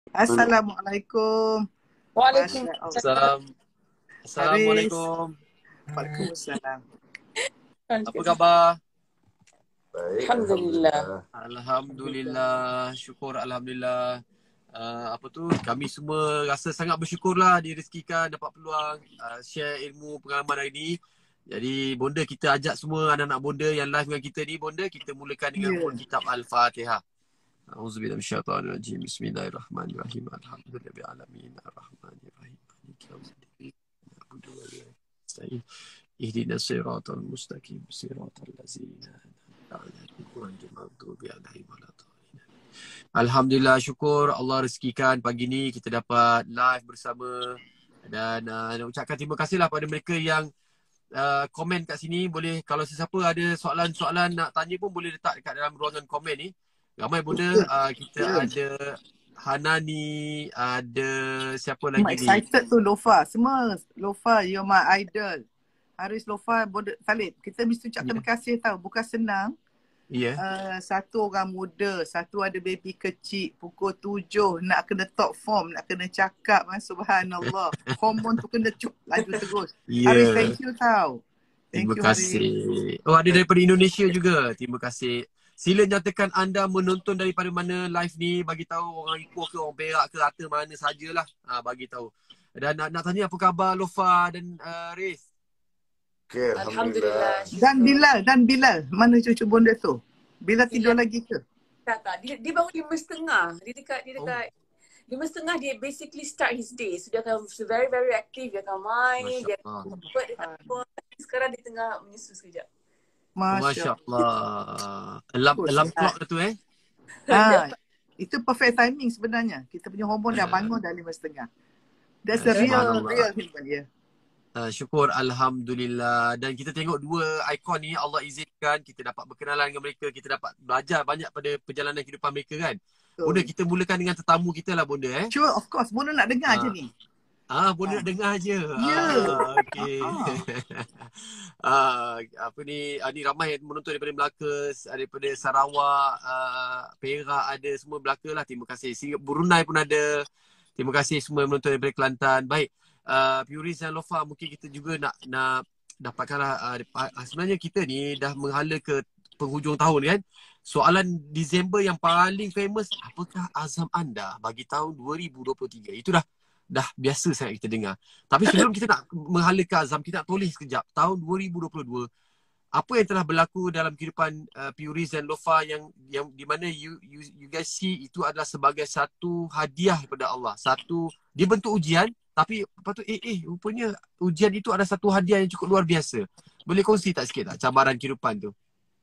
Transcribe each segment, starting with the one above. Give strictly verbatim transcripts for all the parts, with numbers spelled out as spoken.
Assalamualaikum. Masya Allah. Waalaikumsalam. Haris. Assalamualaikum. Waalaikumsalam. Apa khabar? Baik, Alhamdulillah. Alhamdulillah. Syukur Alhamdulillah. Uh, apa tu, kami semua rasa sangat bersyukurlah direzekikan dapat peluang uh, share ilmu pengalaman hari ni. Jadi bonda kita ajak semua anak-anak bonda yang live dengan kita ni, bonda kita mulakan dengan Yeah. kitab Al-Fatihah. A'udzubillahi minasyaitonirrajim. Bismillahirrahmanirrahim. Alhamdulillahirabbil alamin. Arrahmanirrahim. Maliki yaumiddin. Na'budu wa nasta'in. Ihdinas siratal mustaqim. Siratal ladzina an'amta 'alaihim ghairil maghdubi 'alaihim waladdallin. Alhamdulillah, syukur Allah rezekikan pagi ni kita dapat live bersama dan uh, nak ucapkan terima kasihlah pada mereka yang uh, komen kat sini. Boleh kalau sesiapa ada soalan-soalan nak tanya pun boleh letak dekat dalam ruangan komen ni. Ramai benda uh, kita Yeah. ada Hanani, ada siapa I'm lagi ni? excited tu Lofa. Semua Lofa, you're my idol. Haris Lofa, Bonda Khalid. Kita mesti ucap Ya. terima kasih tau. Bukan senang. Ya. Uh, satu orang muda, satu ada baby kecil, pukul tujuh nak kena top form, nak kena cakap, kan? Subhanallah. Hormon tu kena cuk laju terus. Ya. Haris, thank you tau. Thank Terima you kasih. Haris. Oh, ada daripada Indonesia juga. Terima kasih. Sila nyatakan anda menonton daripada mana live ni. Bagi tahu orang Ipoh ke, orang Perak ke, rata mana sajalah. Ha, bagi tahu. Dan nak, nak tanya apa khabar Lofa dan uh, Riz? Okay, Alhamdulillah. Alhamdulillah. Dan Bilal, dan Bilal. Mana cucu bonda tu? Bilal tidur Bilal. lagi ke? Tak, tak. Dia, dia baru lima setengah. Dia dekat, dia Oh, dekat lima setengah dia basically start his day. So dia akan very, very active. Dia akan main. Masya Dia Allah. akan buat, dia akan buat. Sekarang dia tengah menyusu sekejap. Masya Masya Allah. Allah. Alarm, Oh, alarm sihat. clock tu eh. Ha, itu perfect timing sebenarnya. Kita punya hormon dah bangun dah lima setengah. That's Uh, the real, Subhanallah. real human, yeah. Uh, syukur Alhamdulillah. Dan kita tengok dua ikon ni, Allah izinkan kita dapat berkenalan dengan mereka. Kita dapat belajar banyak pada perjalanan kehidupan mereka kan. Bonda, So, kita mulakan dengan tetamu kita lah Bonda eh. sure, of course. Bonda nak dengar je Ah, ni. ah Bonda Ha. nak dengar je. Ya. Ah, okey. Ha. ah, apa ni, ah, ni ramai yang menonton daripada Melaka, daripada Sarawak, ah, Perak ada, semua Melaka lah. Terima kasih. Sing- Brunei pun ada. Terima kasih semua yang menonton daripada Kelantan. Baik. Uh, Puris dan Lofa, mungkin kita juga nak nak dapatkanlah uh, uh, sebenarnya kita ni dah menghala ke penghujung tahun kan. Soalan Disember yang paling famous, apakah azam anda bagi tahun dua ribu dua puluh tiga? Itu dah dah biasa sangat kita dengar. Tapi sebelum kita nak menghala ke azam, kita nak tulis sekejap tahun dua ribu dua puluh dua. Apa yang telah berlaku dalam kehidupan uh, Puris dan Lofa yang yang di mana you, you you guys see itu adalah sebagai satu hadiah daripada Allah. Satu, dia bentuk ujian, tapi lepas tu eh eh rupanya ujian itu ada satu hadiah yang cukup luar biasa. Boleh kongsi tak sikit tak cabaran kehidupan tu?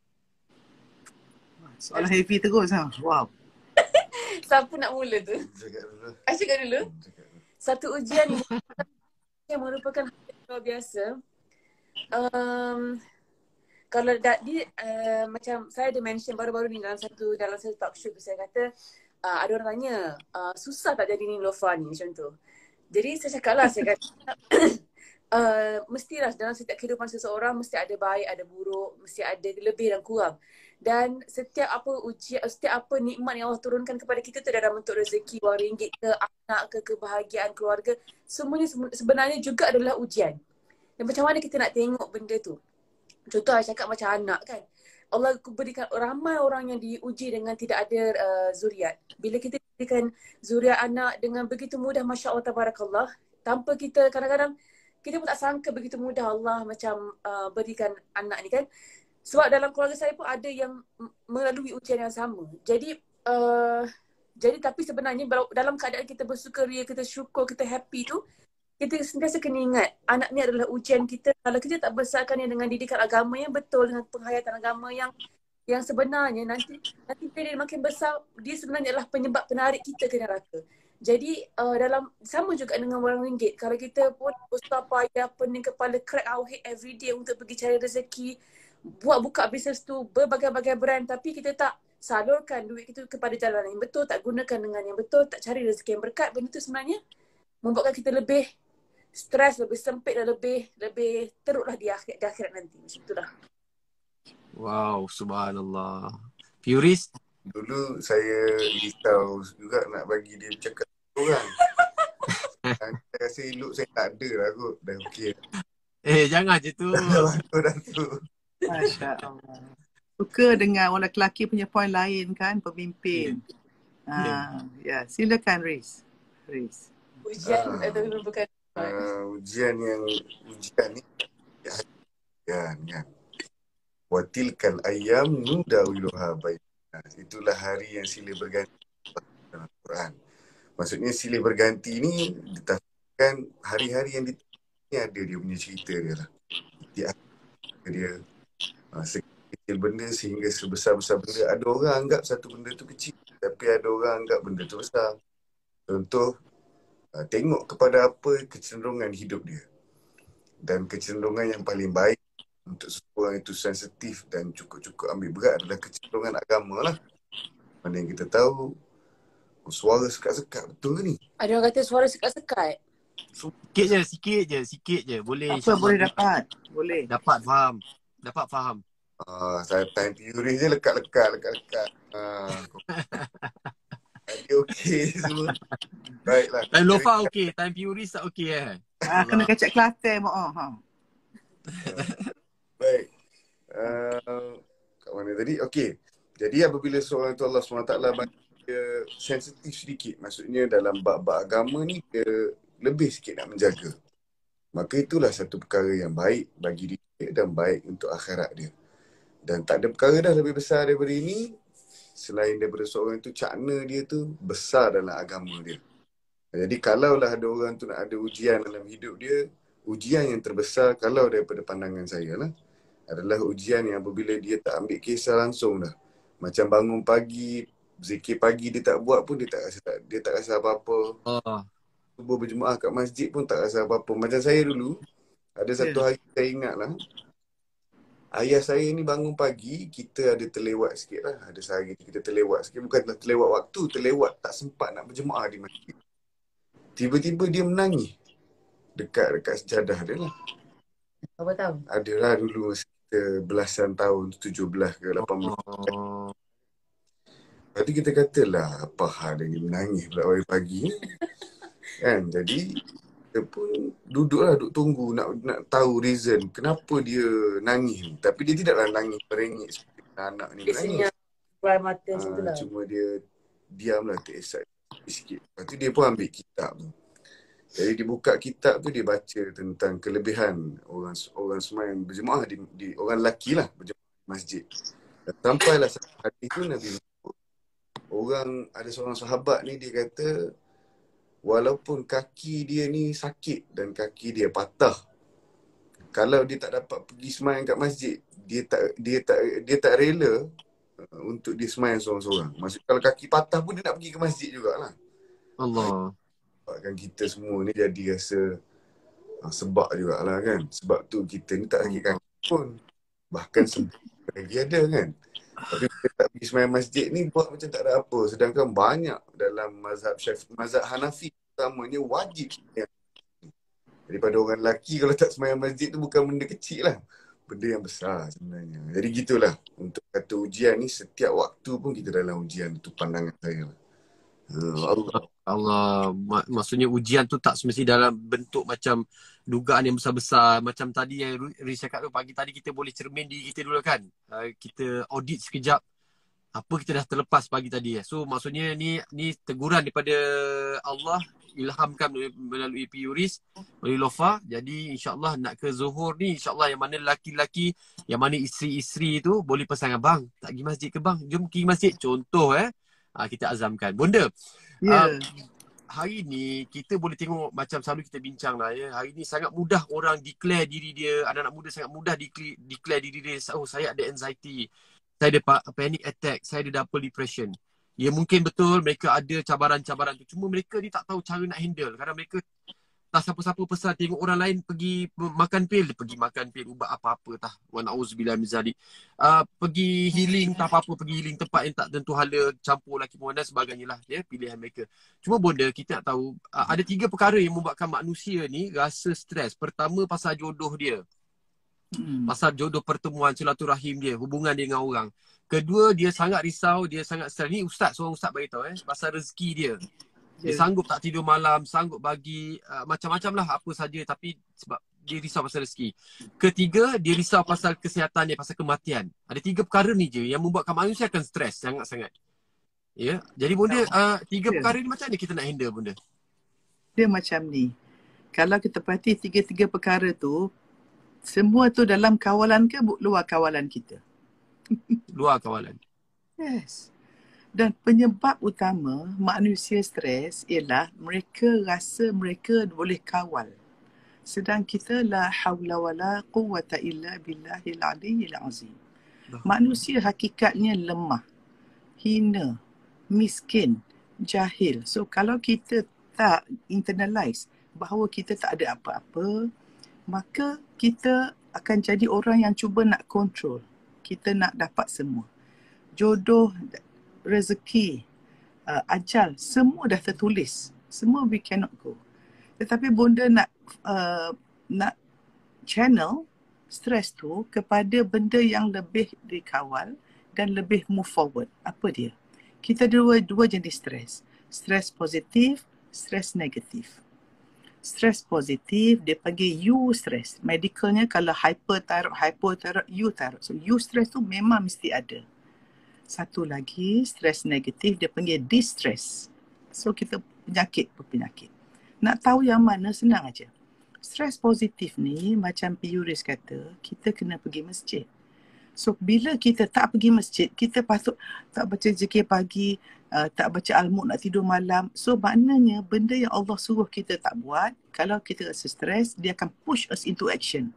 Soalan heavy terus ha. Wow. Siapa nak mula tu? Cakap dulu. I cakap dulu. Cakap dulu. Satu ujian yang merupakan hal yang luar biasa. Um, kalau da, dia uh, macam saya ada mention baru-baru ni dalam satu dalam satu talk show tu, saya kata uh, ada orang tanya uh, susah tak jadi ni Lofa ni macam tu. Jadi saya cakap lah, saya kata uh, mestilah dalam setiap kehidupan seseorang mesti ada baik, ada buruk, mesti ada lebih dan kurang. Dan setiap apa ujian, setiap apa nikmat yang Allah turunkan kepada kita tu dalam bentuk rezeki, wang ringgit ke, anak ke, kebahagiaan keluarga, semuanya sebenarnya juga adalah ujian. Dan macam mana kita nak tengok benda tu? Contoh saya cakap macam anak kan. Allah berikan ramai orang yang diuji dengan tidak ada uh, zuriat. Bila kita berikan zuriat anak dengan begitu mudah, Masya Allah, Tabarakallah. Tanpa kita kadang-kadang, kita pun tak sangka begitu mudah Allah macam uh, berikan anak ni kan. Sebab dalam keluarga saya pun ada yang melalui ujian yang sama. Jadi, uh, jadi tapi sebenarnya dalam keadaan kita bersukaria, kita syukur, kita happy tu, kita sentiasa kena ingat anak ni adalah ujian kita. Kalau kita tak besarkan yang dengan didikan agama yang betul, dengan penghayatan agama yang yang sebenarnya, nanti nanti bila dia makin besar, dia sebenarnya adalah penyebab penarik kita ke neraka. Jadi uh, dalam sama juga dengan wang ringgit. Kalau kita pun usaha payah, pening kepala, crack our head every day untuk pergi cari rezeki, buat buka bisnes tu, berbagai-bagai brand, tapi kita tak salurkan duit itu kepada jalan yang betul, tak gunakan dengan yang betul, tak cari rezeki yang berkat, benda tu sebenarnya membuatkan kita lebih stres, lebih sempit dan lebih lebih teruklah di akhirat, di akhirat nanti. Macam itulah. Wow, subhanallah. Puris, Dulu saya risau juga nak bagi dia cakap orang. Saya rasa elok saya tak ada lah kot. Dah okey. Eh, jangan je tu. Dah bagus dah tu. Masya Allah. Suka dengan orang lelaki punya point lain kan, pemimpin. Ah, ya, silakan Riz. Riz. Ujian Ah. atau merupakan Uh, ujian yang ujian ni kan kan. Wa tilkal ayyam nudawiluha bainan. Itulah hari yang silih berganti dalam Quran. Maksudnya silih berganti ni ditafsirkan hari-hari yang di ni ada dia punya cerita dia lah. Dia dia uh, sekecil benda sehingga sebesar-besar benda. Ada orang anggap satu benda tu kecil, tapi ada orang anggap benda tu besar. Contoh, uh, tengok kepada apa kecenderungan hidup dia. Dan kecenderungan yang paling baik untuk seseorang itu sensitif dan cukup-cukup ambil berat adalah kecenderungan agama lah. Mana yang kita tahu, oh, suara sekat-sekat, betul ke ni? ada orang kata suara sekat-sekat. Sikit je, sikit je, sikit je. Boleh Apa insyaAllah. boleh dapat? Boleh. Dapat faham. Dapat faham. Ah, saya time furious je lekat-lekat, lekat-lekat. Ah, dia okey semua. Baiklah. Time Lofa okey, time Puris tak okey eh. Ah, kena kacak Kelantan mo. Ha. Baik. Uh, kat mana tadi? Okey. Jadi apabila seorang itu Allah subhanahu wa taala bagi dia sensitif sedikit, maksudnya dalam bab-bab agama ni dia lebih sikit nak menjaga. Maka itulah satu perkara yang baik bagi dia dan baik untuk akhirat dia. Dan tak ada perkara dah lebih besar daripada ini selain daripada seorang itu cakna dia tu besar dalam agama dia. Jadi kalaulah ada orang tu nak ada ujian dalam hidup dia, ujian yang terbesar kalau daripada pandangan saya lah adalah ujian yang apabila dia tak ambil kisah langsung dah. Macam bangun pagi, zikir pagi dia tak buat pun dia tak rasa, dia tak rasa apa-apa. Oh. Subuh berjemaah kat masjid pun tak rasa apa-apa. Macam saya dulu, ada satu hari saya ingat lah, ayah saya ni bangun pagi, kita ada terlewat sikit lah. Ada sehari kita terlewat sikit. Bukan terlewat waktu, terlewat tak sempat nak berjemaah di masjid. Tiba-tiba dia menangis dekat dekat sejadah dia lah. Berapa tahun? Adalah dulu masa kita belasan tahun, tujuh belas ke lapan belas. Oh. Lepas tu kita katalah, apa hal dia menangis pula pagi-pagi. Kan, jadi kita pun duduklah, duduk tunggu nak nak tahu reason kenapa dia nangis ni. Tapi dia tidaklah nangis merengek seperti anak ni Biasanya menangis. keluar mata Ha, macam tu lah. cuma dia diamlah, teresak sikit. Lepas tu dia pun ambil kitab tu. Jadi dia buka kitab tu, dia baca tentang kelebihan orang orang sembahyang berjemaah di, di orang lelaki lah berjemaah di masjid. Dan sampailah satu hari tu Nabi menyebut, orang ada seorang sahabat ni dia kata walaupun kaki dia ni sakit dan kaki dia patah, kalau dia tak dapat pergi sembahyang kat masjid, dia tak dia tak dia tak rela uh, untuk dia sembahyang seorang-seorang. Maksud kalau kaki patah pun dia nak pergi ke masjid jugalah. Allah. Sebabkan kita semua ni jadi rasa uh, sebab jugalah kan. Sebab tu kita ni tak sakit kaki pun. Bahkan sebab lagi ada kan. Tapi kita tak pergi sembahyang masjid ni buat macam tak ada apa. Sedangkan banyak dalam mazhab Syafi'i, mazhab Hanafi utamanya wajib. Daripada orang lelaki kalau tak sembahyang masjid tu bukan benda kecil lah. Benda yang besar sebenarnya. Jadi gitulah. Untuk kata ujian ni setiap waktu pun kita dalam ujian. Itu pandangan saya lah. Uh, Allah. Allah, mak, maksudnya ujian tu tak semesti dalam bentuk macam dugaan yang besar-besar. Macam tadi yang Riz cakap tu, pagi tadi kita boleh cermin diri kita dulu kan. Uh, kita audit sekejap apa kita dah terlepas pagi tadi. So maksudnya ni ni teguran daripada Allah, ilhamkan melalui P U Riz, melalui Lofa. Jadi insyaAllah nak ke Zuhur ni, insyaAllah yang mana lelaki-lelaki, yang mana isteri-isteri tu boleh pesan, bang tak pergi masjid ke bang? Jom pergi masjid. Contoh eh. Uh, kita azamkan. Bunda, Ya. um, hari ni kita boleh tengok macam selalu kita bincang lah ya. Hari ni sangat mudah orang declare diri dia, anak-anak muda sangat mudah declare, declare diri dia, oh saya ada anxiety, saya ada panic attack, saya ada double depression. Ya mungkin betul mereka ada cabaran-cabaran tu. Cuma mereka ni tak tahu cara nak handle. Kadang mereka tak siapa-siapa pesan tengok orang lain pergi makan pil, dia pergi makan pil ubat apa-apa tah. Wa na'udzubillah min zalik. Uh, pergi healing tak apa-apa, pergi healing tempat yang tak tentu hala, campur laki perempuan dan sebagainya lah ya, pilihan mereka. Cuma bonda kita nak tahu uh, ada tiga perkara yang membuatkan manusia ni rasa stres. Pertama pasal jodoh dia. Hmm. Pasal jodoh pertemuan, silaturahim dia, hubungan dia dengan orang. Kedua, dia sangat risau, dia sangat stres. Ni ustaz, seorang ustaz beritahu eh, pasal rezeki dia. Dia Ya. sanggup tak tidur malam, sanggup bagi uh, macam-macam lah apa saja, tapi sebab dia risau pasal rezeki. Ketiga, dia risau pasal kesihatan dia, pasal kematian. Ada tiga perkara ni je yang membuatkan manusia akan stres sangat-sangat. Ya, jadi bunda, uh, tiga Ya. perkara ni macam mana kita nak handle bunda? Dia macam ni. Kalau kita perhati tiga-tiga perkara tu, semua tu dalam kawalan ke luar kawalan kita? Luar kawalan. Yes. Dan penyebab utama manusia stres ialah mereka rasa mereka boleh kawal. Sedang kita la haula wala quwwata illa billahil aliyyil azim. Manusia hakikatnya lemah, hina, miskin, jahil. So kalau kita tak internalize bahawa kita tak ada apa-apa, maka kita akan jadi orang yang cuba nak control. Kita nak dapat semua. Jodoh, rezeki, uh, ajal, semua dah tertulis. Semua we cannot go. Tetapi bonda nak uh, nak channel stres tu kepada benda yang lebih dikawal dan lebih move forward. Apa dia? Kita dua dua jenis stres. Stres positif, stres negatif. Stres positif dia panggil eustress. Medicalnya kalau hyperthyroid, hypothyroid, euthyroid. So eustress tu memang mesti ada. Satu lagi stres negatif dia panggil distress. So kita penyakit per penyakit. Nak tahu yang mana senang aja. Stres positif ni macam P. Yuris kata, kita kena pergi masjid. So bila kita tak pergi masjid, kita patut tak baca zikir pagi, uh, tak baca al-mulk, nak tidur malam. So maknanya benda yang Allah suruh kita tak buat, kalau kita rasa stres, dia akan push us into action.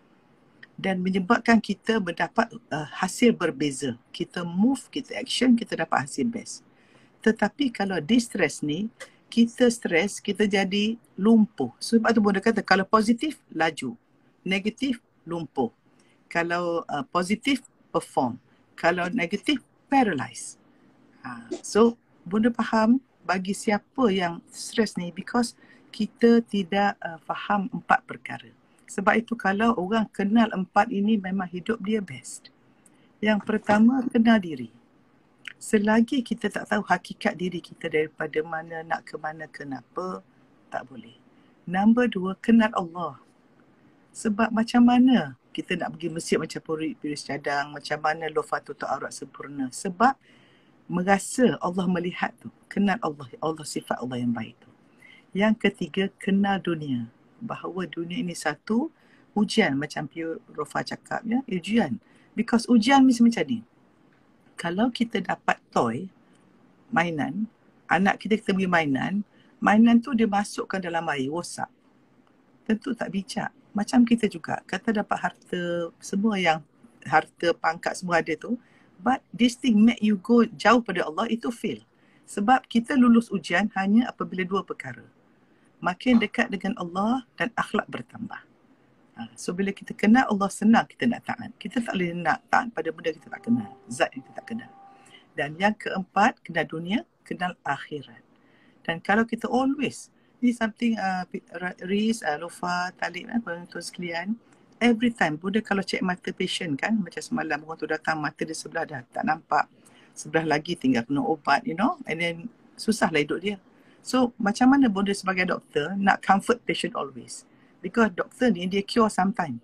Dan menyebabkan kita mendapat uh, hasil berbeza. Kita move, kita action, kita dapat hasil best. Tetapi kalau distress ni, kita stres, kita jadi lumpuh. Sebab tu bunda kata, kalau positif, laju. Negatif, lumpuh. Kalau uh, positif, perform. Kalau negatif, paralyze. Ha. So, bunda faham bagi siapa yang stres ni, because kita tidak uh, faham empat perkara. Sebab itu kalau orang kenal empat ini, memang hidup dia best. Yang pertama, kenal diri. Selagi kita tak tahu hakikat diri kita daripada mana, nak ke mana, kenapa, tak boleh. Nombor dua, kenal Allah. Sebab macam mana kita nak pergi masjid macam Piris Cadang, macam mana Lofatul Ta'aurat sempurna. Sebab merasa Allah melihat tu. Kenal Allah, Allah sifat Allah yang baik tu. Yang ketiga, kenal dunia. Bahawa dunia ini satu ujian, macam Pio Rofa cakap ya, ujian. Because ujian mesti macam ni. Kalau kita dapat toy, mainan, anak kita kita beli mainan, mainan tu dia masukkan dalam air, rosak. Tentu tak bijak. Macam kita juga, kata dapat harta, semua yang harta, pangkat semua ada tu, but this thing make you go jauh pada Allah, itu fail. Sebab kita lulus ujian hanya apabila dua perkara. Makin dekat dengan Allah dan akhlak bertambah. So bila kita kenal Allah, senang kita nak taat. Kita tak boleh nak taat pada benda kita tak kenal, zat yang kita tak kenal. Dan yang keempat, kenal dunia, kenal akhirat. Dan kalau kita always, ni something uh, Riz, uh, Lofa, Talib, eh, penonton sekalian, every time, Bunda kalau cek mata patient kan, macam semalam orang tu datang, mata dia sebelah dah tak nampak, sebelah lagi tinggal kena ubat, you know, and then susahlah hidup dia. So macam mana Bunda sebagai doktor nak comfort patient always? Because doktor ni dia cure sometime,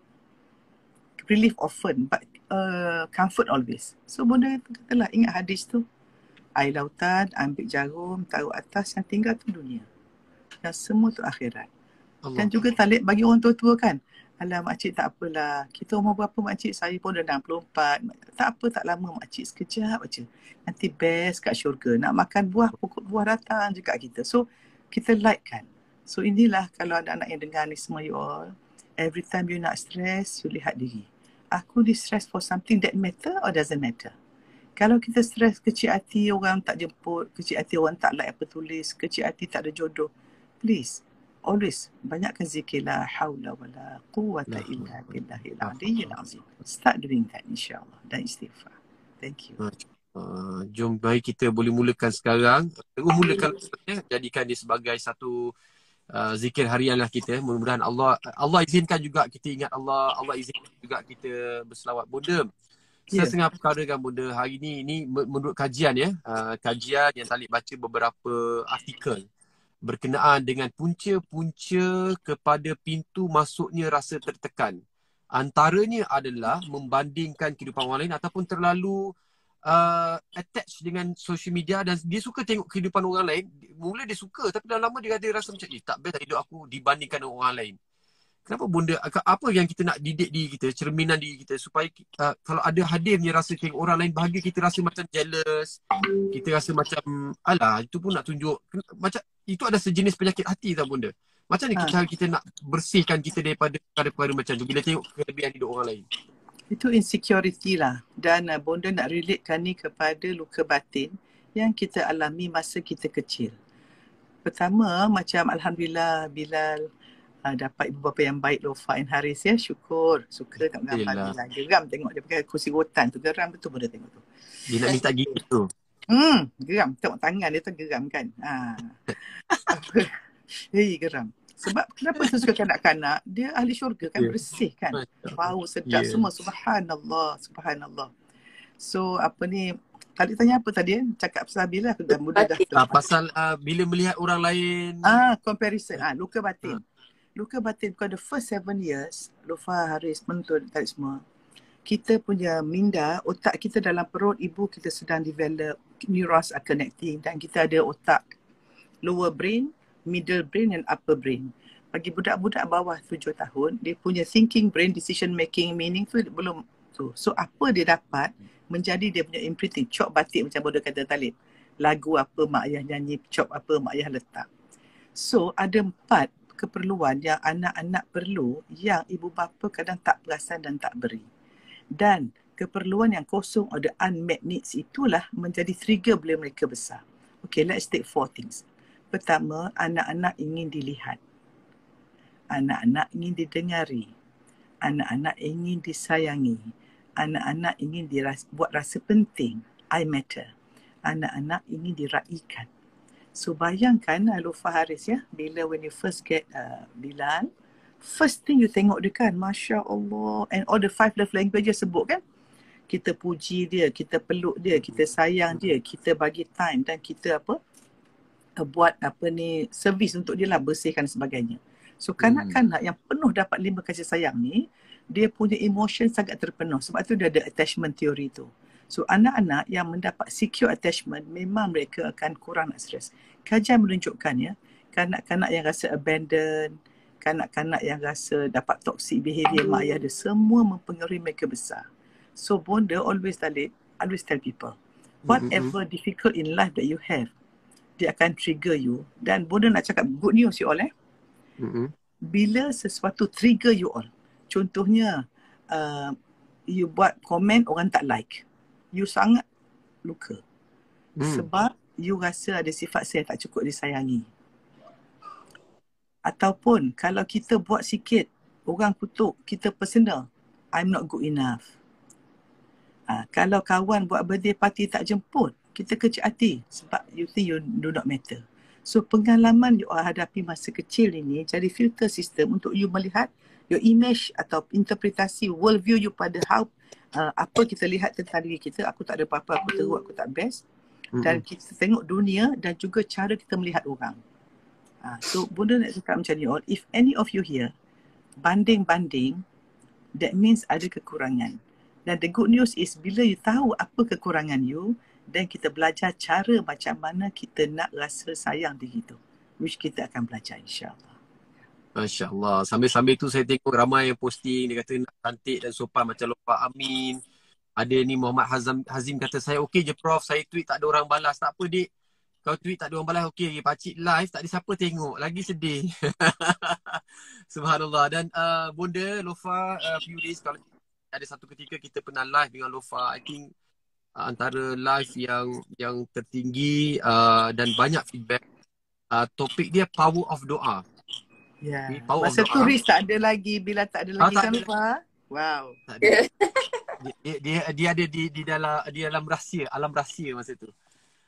relief often, but uh, comfort always. So Bunda katalah, ingat hadis tu, air lautan, ambil jarum, taruh atas, yang tinggal tu dunia. Dan semua tu akhirat. Allah. Dan juga Talib bagi orang tua-tua kan, alah makcik tak apalah, kita umur berapa makcik, saya pun dah enam puluh empat, tak apa, tak lama makcik, sekejap aja, nanti best kat syurga, nak makan buah, pokok buah datang je kat kita. So kita like kan. So inilah kalau ada anak yang dengar ni semua, you all, every time you nak stress, you lihat diri, aku di stress for something that matter or doesn't matter. Kalau kita stres kecil hati orang tak jemput, kecil hati orang tak like apa tulis, kecil hati tak ada jodoh, please, always banyakkan zikir la haula wala quwwata illa billahil aliyyil azim. Start doing that insya-Allah dan istighfar. Thank you. Uh, jom mari kita boleh mulakan sekarang. Terus mulakan, jadikan dia sebagai satu uh, zikir harian lah kita. Mudah-mudahan Allah Allah izinkan juga kita ingat Allah, Allah izinkan juga kita berselawat. Bunda, Ya. setengah perkara kan Bunda hari ni, ni menurut kajian ya, uh, kajian yang Talib baca beberapa artikel berkenaan dengan punca-punca kepada pintu masuknya rasa tertekan. Antaranya adalah membandingkan kehidupan orang lain ataupun terlalu uh, attach dengan social media dan dia suka tengok kehidupan orang lain. Mula dia suka tapi dah lama dia ada rasa macam, eh tak best hidup aku dibandingkan dengan orang lain. Kenapa Bunda, apa yang kita nak didik diri kita, cerminan diri kita supaya uh, kalau ada hadirnya rasa tengok orang lain bahagia, kita rasa macam jealous, kita rasa macam alah itu pun nak tunjuk, macam itu ada sejenis penyakit hati tau Bunda. Macam ni Ha. cara kita nak bersihkan kita daripada perkara-perkara macam tu bila tengok kelebihan hidup orang lain. Itu insecurity lah. Dan uh, Bonda nak relatekan ni kepada luka batin yang kita alami masa kita kecil. Pertama, macam Alhamdulillah Bilal uh, dapat ibu bapa yang baik, Lofa and Haris ya. Syukur. Suka tengok gambar Alhamdulillah. Bilal. Geram tengok dia pakai kursi rotan tu. Geram betul Bonda tengok tu. Dia nak minta gigi tu. Hmm, geram. Tengok tangan dia tu geram kan. Ha. Hei, geram. Sebab kenapa tu suka kanak-kanak? Dia ahli syurga kan, Ya. bersih kan. Masya Bau sedap Ya. semua. Subhanallah. Subhanallah. So apa ni, tadi tanya apa tadi? eh? Cakap pasal bila aku dah muda dah. Ah, pasal uh, bila melihat orang lain. Ah, comparison. Ah, luka batin. Luka batin because the first seven years, Lofa, Haris, Mentun, tadi semua, kita punya minda, otak kita dalam perut ibu kita sedang develop, neurons are connecting dan kita ada otak lower brain, middle brain and upper brain. Bagi budak-budak bawah tujuh tahun, dia punya thinking brain, decision making, meaning tu belum tu. So apa dia dapat menjadi dia punya imprinting, cop batik macam Bodoh kata Talib. Lagu apa mak ayah nyanyi, cop apa mak ayah letak. So ada empat keperluan yang anak-anak perlu yang ibu bapa kadang tak perasan dan tak beri. Dan keperluan yang kosong or the unmet needs itulah menjadi trigger bila mereka besar. Okay, let's take four things. Pertama, anak-anak ingin dilihat. Anak-anak ingin didengari. Anak-anak ingin disayangi. Anak-anak ingin diras- buat rasa penting. I matter. Anak-anak ingin diraikan. So bayangkan Lofa, Haris ya, bila when you first get uh, Bilal, first thing you tengok dia kan, Masya Allah. And all the five love languages sebut kan. Kita puji dia, kita peluk dia, kita sayang dia, kita bagi time dan kita apa? Uh, buat apa ni, servis untuk dia lah, bersihkan sebagainya. So kanak-kanak yang penuh dapat lima kasih sayang ni, dia punya emotion sangat terpenuh. Sebab tu dia ada attachment theory tu. So anak-anak yang mendapat secure attachment, memang mereka akan kurang nak stres. Kajian menunjukkan ya, kanak-kanak yang rasa abandoned, kanak-kanak yang rasa dapat toxic behavior mak ayah dia, semua mempengaruhi mereka besar. So Bonda always Talib, always tell people, whatever difficult in life that you have, dia akan trigger you. Dan Bonda nak cakap good news you all eh. Mm-hmm. Bila sesuatu trigger you all, contohnya uh, you buat komen orang tak like, you sangat luka. Hmm. Sebab you rasa ada sifat saya tak cukup disayangi. Ataupun kalau kita buat sikit, orang kutuk, kita personal, I'm not good enough. Ha, kalau kawan buat birthday party tak jemput, kita kecil hati sebab you think you do not matter. So pengalaman you hadapi masa kecil ini jadi filter system untuk you melihat your image atau interpretasi worldview you pada how uh, apa kita lihat tentang diri kita. Aku tak ada apa-apa, aku teruk, aku tak best. Dan kita tengok dunia dan juga cara kita melihat orang. Uh, so Bunda nak cakap macam ni all, if any of you here banding-banding, that means ada kekurangan. Dan the good news is bila you tahu apa kekurangan you, dan kita belajar cara macam mana kita nak rasa sayang diri tu, which kita akan belajar insyaAllah. Masya Allah. Sambil-sambil tu saya tengok ramai yang posting, dia kata nak cantik dan sopan macam Lofa Amin. Ada ni Muhammad Hazam, Hazim kata saya okey je Prof, saya tweet tak ada orang balas. Tak apa dik, kau tweet tak ada orang balas okey. Pakcik live tak ada siapa tengok, lagi sedih. Subhanallah. Dan uh, Bonda, Lofa, uh, few days kalau ada satu ketika kita pernah live dengan Lofa, I think uh, antara live yang yang tertinggi uh, dan banyak feedback. Uh, topik dia power of doa. Ya. Okay, power Masa of tu doa. Riz tak ada lagi, Bila tak ada Ah, lagi tak kan ada. Lupa? Wow. Tak ada. Dia, dia dia ada di di dalam di dalam rahsia, alam rahsia masa tu.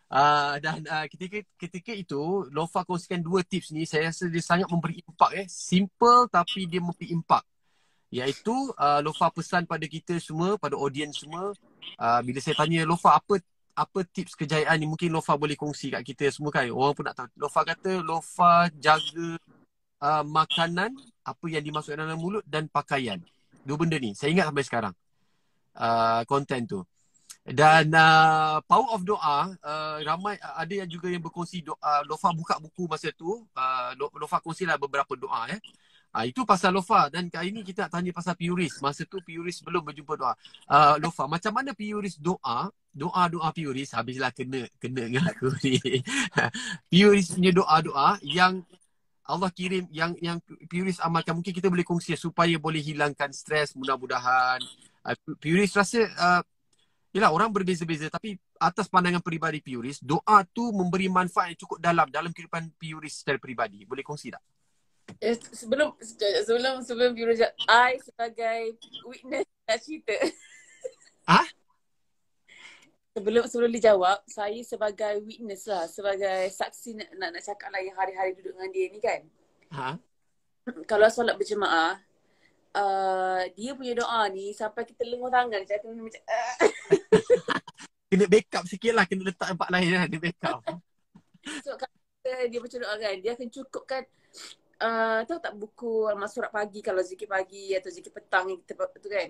Uh, dan uh, ketika ketika itu Lofa kongsikan dua tips ni, saya rasa dia sangat memberi impak eh. Simple tapi dia memberi impak. Iaitu uh, Lofa pesan pada kita semua, pada audience semua, uh, bila saya tanya Lofa apa apa tips kejayaan ni, mungkin Lofa boleh kongsi kat kita semua kan. Orang pun nak tahu. Lofa kata Lofa jaga uh, makanan, apa yang dimasukkan dalam mulut, dan pakaian. Dua benda ni saya ingat sampai sekarang. Uh, konten tu. Dan uh, power of doa, uh, ramai uh, ada yang juga yang berkongsi doa. Lofa buka buku masa tu, uh, Lofa kongsilah beberapa doa eh. Uh, itu pasal Lofa. Dan kali ni kita nak tanya pasal Puris. Masa tu Puris belum berjumpa doa. Uh, Lofa, macam mana Puris doa? Doa-doa Puris, habislah kena kena dengan aku ni. Puris punya doa-doa yang Allah kirim, yang yang Puris amalkan. Mungkin kita boleh kongsi supaya boleh hilangkan stres, mudah-mudahan. Uh, Puris rasa uh, yelah, orang berbeza-beza, tapi atas pandangan peribadi Puris, doa tu memberi manfaat yang cukup dalam dalam kehidupan Puris secara peribadi. Boleh kongsi tak? Eh, sebelum sebelum sebelum Puris, I sebagai witness nak cerita. Ah? Sebelum sebelum dijawab, saya sebagai witness lah, sebagai saksi nak nak, nak cakap lah yang hari-hari duduk dengan dia ni kan. Ha? Kalau solat berjemaah, uh, dia punya doa ni sampai kita lengur tangan, saya kena macam uh. Kena backup sikit lah, kena letak tempat lain lah, dia backup. So kalau dia baca doa kan, dia akan cukupkan uh, tahu tak buku Amal Surat Pagi, kalau zikir pagi atau zikir petang yang kita tu kan.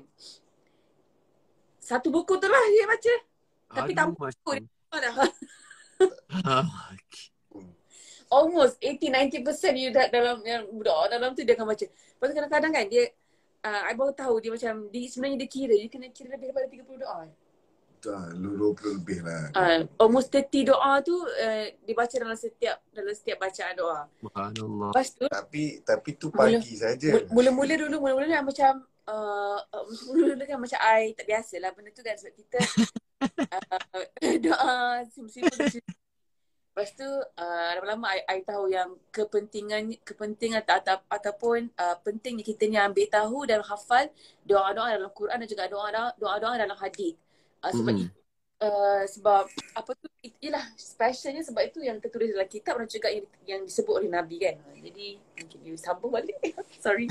Satu buku tu lah dia baca. Tapi tak buku dia dah. Almost eighty to ninety percent you dah dalam yang doa dalam tu dia akan baca. Lepas tu kadang-kadang kan dia uh, I baru tahu dia macam dia, sebenarnya dia kira, dia kena kira lebih daripada thirty doa. Dah, dua puluh lebih lah. Uh, almost thirty doa tu uh, dibaca dalam setiap dalam setiap bacaan doa. Subhanallah. Lepas tu Tapi tapi tu pagi saja. Mula-mula dulu mula-mula kan macam uh, uh, mula-mula kan macam I tak biasalah benda tu kan, sebab kita uh, doa simple-simple. Lepas tu uh, lama-lama I, I tahu yang kepentingan kepentingan atau, atau, ataupun uh, pentingnya kita ni ambil tahu dan hafal doa-doa dalam Quran dan juga doa-doa doa-doa dalam hadis. Uh, sebab mm. uh, sebab apa tu ialah specialnya, sebab itu yang tertulis dalam kitab dan juga yang, yang disebut oleh Nabi kan. Jadi mungkin you sambung balik. Sorry.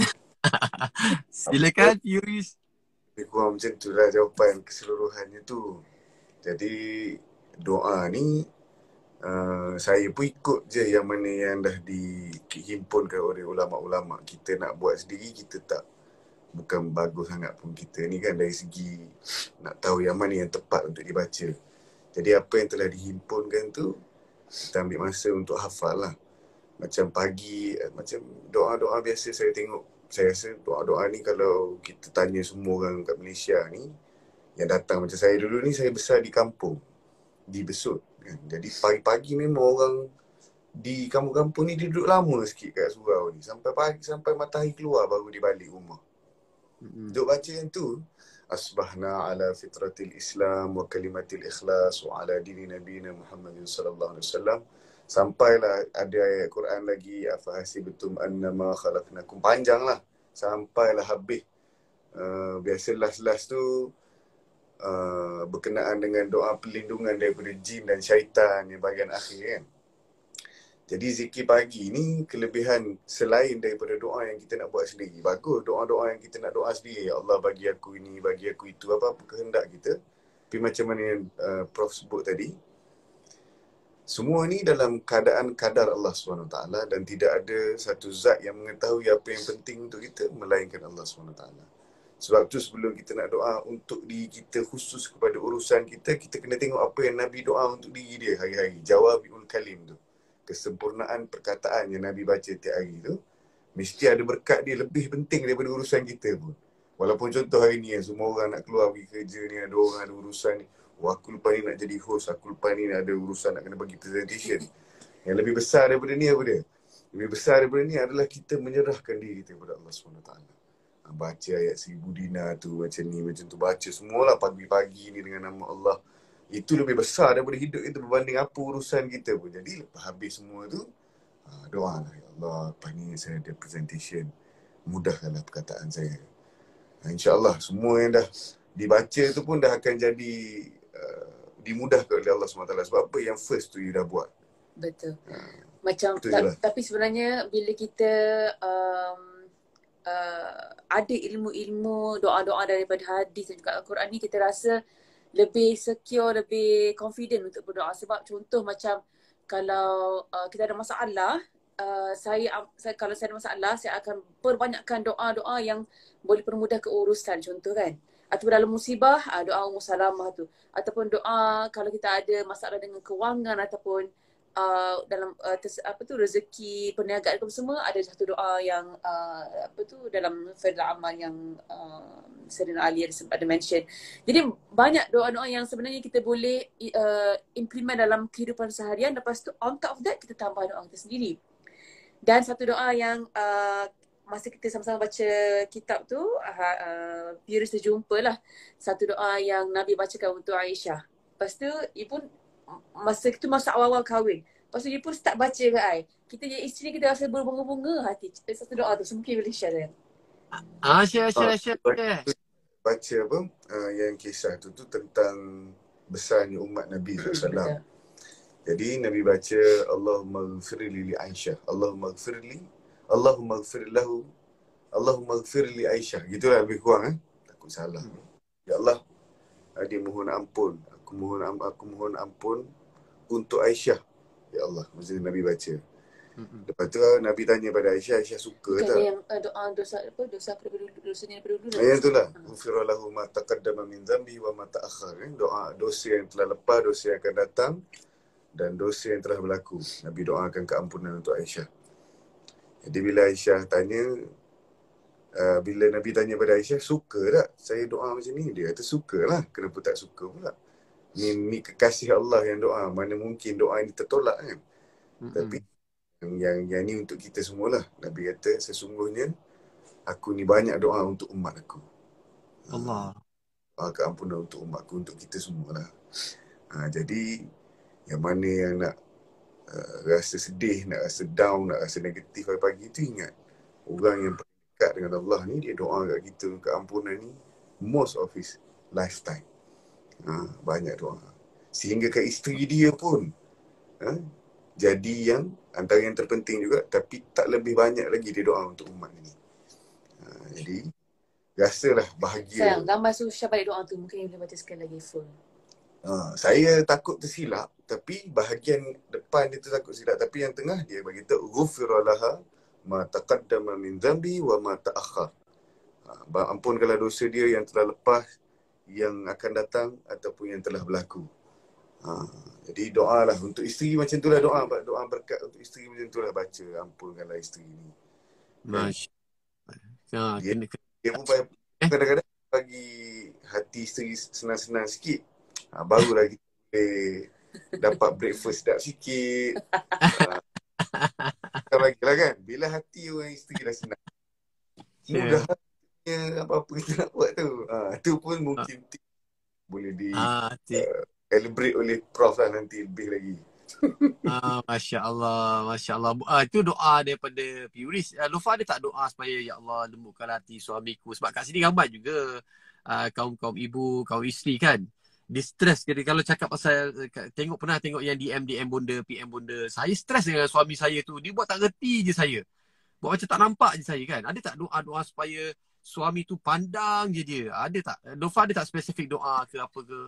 Silakan Puris. Lebih kurang macam tu lah jawapan keseluruhannya tu. Jadi doa ni Uh, saya pun ikut je yang mana yang dah dihimpunkan oleh ulama-ulama. Kita nak buat sendiri, kita tak, bukan bagus sangat pun kita ni kan dari segi nak tahu yang mana yang tepat untuk dibaca. Jadi apa yang telah dihimpunkan tu, kita ambil masa untuk hafal lah. Macam pagi, macam doa-doa biasa saya tengok. Saya rasa doa-doa ni kalau kita tanya semua orang kat Malaysia ni, yang datang macam saya dulu ni, saya besar di kampung, di Besut. Jadi pagi-pagi memang orang di kampung-kampung ni dia duduk lama sikit kat surau ni. Sampai pagi, sampai matahari keluar baru dia balik rumah. Mm-hmm. Duduk baca yang tu. Asbahna ala fitratil Islam wa kalimatil ikhlas wa ala dini nabiyina Muhammadin sallallahu alaihi wasallam. Sampailah ada ayat Quran lagi. Afahasibatum annama khalaqnakum. Panjang lah. Sampailah habis. Uh, biasa last-last tu Uh, berkenaan dengan doa perlindungan daripada jin dan syaitan yang bahagian akhir kan. Jadi zikir pagi ni kelebihan selain daripada doa yang kita nak buat sendiri. Bagus doa-doa yang kita nak doa sendiri. Ya Allah bagi aku ini, bagi aku itu, apa-apa kehendak kita. Tapi macam mana yang uh, Prof sebut tadi, semua ni dalam keadaan kadar Allah subhanahu wa taala dan tidak ada satu zat yang mengetahui apa yang penting untuk kita melainkan Allah subhanahu wa taala. Sebab tu sebelum kita nak doa untuk diri kita khusus kepada urusan kita, kita kena tengok apa yang Nabi doa untuk diri dia hari-hari. Jawabiul kalim tu. Kesempurnaan perkataan yang Nabi baca tiap hari tu. Mesti ada berkat dia lebih penting daripada urusan kita pun. Walaupun contoh hari ni semua orang nak keluar pergi kerja ni, ada orang ada urusan ni. Oh aku lupa ni nak jadi host, aku lupa ni ada urusan nak kena bagi presentation. Yang lebih besar daripada ni apa dia? Lebih besar daripada ni adalah kita menyerahkan diri kita kepada Allah subhanahu wa taala. Baca ayat seribu dinar tu macam ni, macam tu. Baca semualah pagi-pagi ni dengan nama Allah. Itu lebih besar daripada hidup kita berbanding apa urusan kita pun. Jadi lepas habis semua tu, doa lah. Ya Allah, lepas ni saya ada presentation. Mudahkanlah perkataan saya. InsyaAllah semua yang dah dibaca tu pun dah akan jadi uh, dimudahkan oleh Allah subhanahu wa taala. Sebab apa? Yang first tu you dah buat. Betul. Ha, Macam itu je ta- lah. tapi sebenarnya bila kita um, uh, ada ilmu-ilmu doa-doa daripada hadis dan juga Al-Quran ni, kita rasa lebih secure, lebih confident untuk berdoa. Sebab contoh macam kalau uh, kita ada masalah, uh, saya, saya kalau saya ada masalah, saya akan perbanyakkan doa-doa yang boleh permudah keurusan, contoh kan. Ataupun dalam musibah, uh, doa Ummu Salamah tu. Ataupun doa kalau kita ada masalah dengan kewangan ataupun Uh, dalam uh, tes, apa tu rezeki, perniagaan apa semua, ada satu doa yang uh, apa tu dalam Fadl Amal yang uh, Sayyidina Ali ada sempat ada mention. Jadi banyak doa-doa yang sebenarnya kita boleh uh, implement dalam kehidupan seharian. Lepas tu on top of that kita tambah doa kita sendiri. Dan satu doa yang uh, masa kita sama-sama baca kitab tu, uh, uh, Piris terjumpa lah satu doa yang Nabi bacakan untuk Aisyah. Lepas tu ia pun masa itu masa awal-awal kahwin. Lepas tu dia pun start baca ke I. Kita jadi isteri, kita rasa berbunga-bunga hati. Satu doa tu, so mungkin boleh share kan? Ah, share, Ha, share, share, share. baca apa? Uh, yang kisah tu tu tentang besarnya umat Nabi sallallahu alaihi wasallam. Betul. Jadi Nabi baca Allahumma ghfirli li Aisyah. Allahumma ghfirli. Allahumma ghfir lahu. Allahumma ghfirli Aisyah. Gitulah lebih kurang eh. Takut salah. Ya Allah, dia mohon ampun. Aku mohon am- aku mohon ampun untuk Aisyah. Ya Allah, masa Nabi baca. Mm-mm. Lepas tu Nabi tanya pada Aisyah, Aisyah suka Bukan tak? yang uh, doa dosa apa dosa daripada dulu, dosanya daripada dulu. Ayat itulah. Ghufira lahu ma taqaddama min dhanbi wa ma ta'akhkhar. Eh? Doa dosa yang telah lepas, dosa yang akan datang dan dosa yang telah berlaku. Nabi doakan keampunan untuk Aisyah. Jadi bila Aisyah tanya, uh, bila Nabi tanya pada Aisyah, suka tak saya doa macam ni? Dia kata sukalah. Kenapa tak suka pula? Ni, ni kekasih Allah yang doa. Mana mungkin doa ini tertolak kan? Mm-mm. Tapi yang, yang, yang ni untuk kita semualah. Nabi kata sesungguhnya aku ni banyak doa untuk umat aku. Allah. Uh, keampunan untuk umat aku, untuk kita semualah. Uh, jadi yang mana yang nak uh, rasa sedih, nak rasa down, nak rasa negatif pagi-pagi tu, ingat orang yang paling dekat dengan Allah ni, dia doa kat kita keampunan ni most of his lifetime. Ha, banyak doa. Sehingga ke isteri dia pun ha, jadi yang antara yang terpenting juga, tapi tak lebih banyak lagi dia doa untuk umat ini. Ha, jadi rasalah bahagia. Sayang, gambar susah balik doa tu. Mungkin boleh baca sekali lagi full. Ha, saya takut tersilap, tapi bahagian depan dia tu takut silap, tapi yang tengah dia bagi tahu ghufira laha ma taqaddama min dhanbi wa ma ta'akhkhar. Ha, ampunkanlah dosa dia yang telah lepas, yang akan datang ataupun yang telah berlaku. Ha, jadi doalah untuk isteri macam itulah doa, doa berkat untuk isteri macam itulah, baca ampunkanlah isteri ni. Masya. Ha, Dia, kena, kena. dia pun payah- kadang-kadang bagi hati isteri senang-senang sikit. Ha, barulah kita boleh dapat breakfast sedap sikit. Ha, bukan lagi lah kan. Bila hati orang isteri dah senang, mudah yeah. apa-apa kita nak buat tu. Ha, tu pun mungkin ha. boleh di Ah, uh, celebrate oleh Prof lah nanti lebih lagi. ah, Masya Allah, Masya Allah. Ah, itu doa daripada Piuris. Ah, Lofa ada tak doa supaya ya Allah lembutkan hati suamiku? Sebab kat sini ramai juga ah, kaum-kaum ibu, kaum isteri kan. Dia stres. Jadi kalau cakap pasal, tengok pernah tengok yang D M D M bonda, P M bonda. Saya stres dengan suami saya tu. Dia buat tak reti je saya. Buat macam tak nampak je saya kan. Ada tak doa-doa supaya suami tu pandang je dia? Ada tak? Lofa ada tak spesifik doa ke apa ke?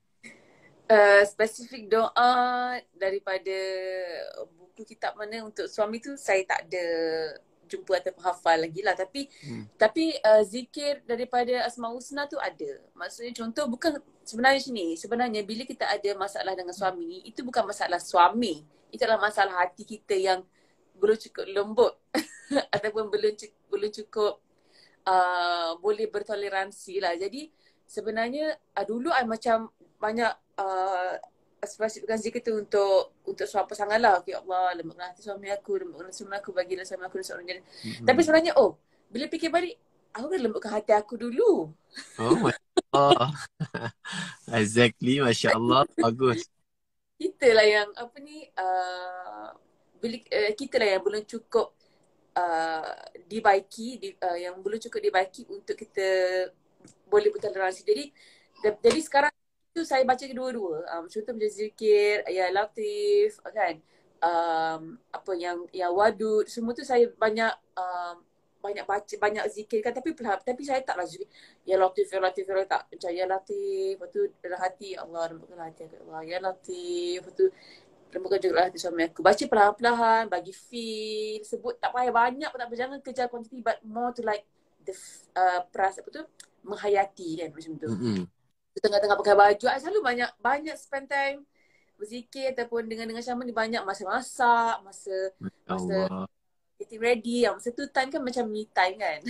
Uh, spesifik doa daripada buku kitab mana untuk suami tu saya tak ada jumpa atau hafal lagi lah. Tapi hmm. tapi uh, zikir daripada Asmaul Husna tu ada. Maksudnya contoh bukan sebenarnya sini. Sebenarnya bila kita ada masalah dengan suami ni, itu bukan masalah suami. Itu adalah masalah hati kita yang belum cukup lembut ataupun belum cukup, belum cukup uh, boleh bertoleransi lah. Jadi sebenarnya uh, dulu I macam banyak uh, spesifikkan zikir tu untuk untuk suami pasangan lah. Ya Allah, lembutkan hati suami aku, lembutkan suami aku, bagilah suami aku seorang jadi. Mm-hmm. Tapi sebenarnya oh, bila fikir balik, aku kena lembutkan hati aku dulu. Oh my Allah. Exactly, Masya Allah. Bagus. Kita lah yang apa ni, uh, bila, uh, kita lah yang belum cukup uh, dibaiki, di, uh, yang belum cukup dibaiki untuk kita boleh bertoleransi. Jadi, jadi sekarang itu tu saya baca kedua-dua. Um, contoh macam zikir, ya Latif kan. Um, apa yang yang wadud, semua tu saya banyak um, banyak baca, banyak zikir kan, tapi tapi saya taklah zikir ya Latif, ya Latif, ya Latif, tak macam ya Latif, lepas tu dalam hati Allah, lembutkan hati aku, Allah, ya Latif, lepas tu lembutkan juga hati suami aku. Baca perlahan-lahan, bagi feel, sebut tak payah banyak pun tak apa, jangan kejar quantity but more to like the uh, pras apa tu, menghayati kan macam tu. Mm-hmm. Tengah-tengah pakai baju, I selalu banyak banyak spend time berzikir ataupun dengan dengan Syama ni, banyak masa masak, masa masa Allah. getting ready. Masa tu time kan macam me time kan.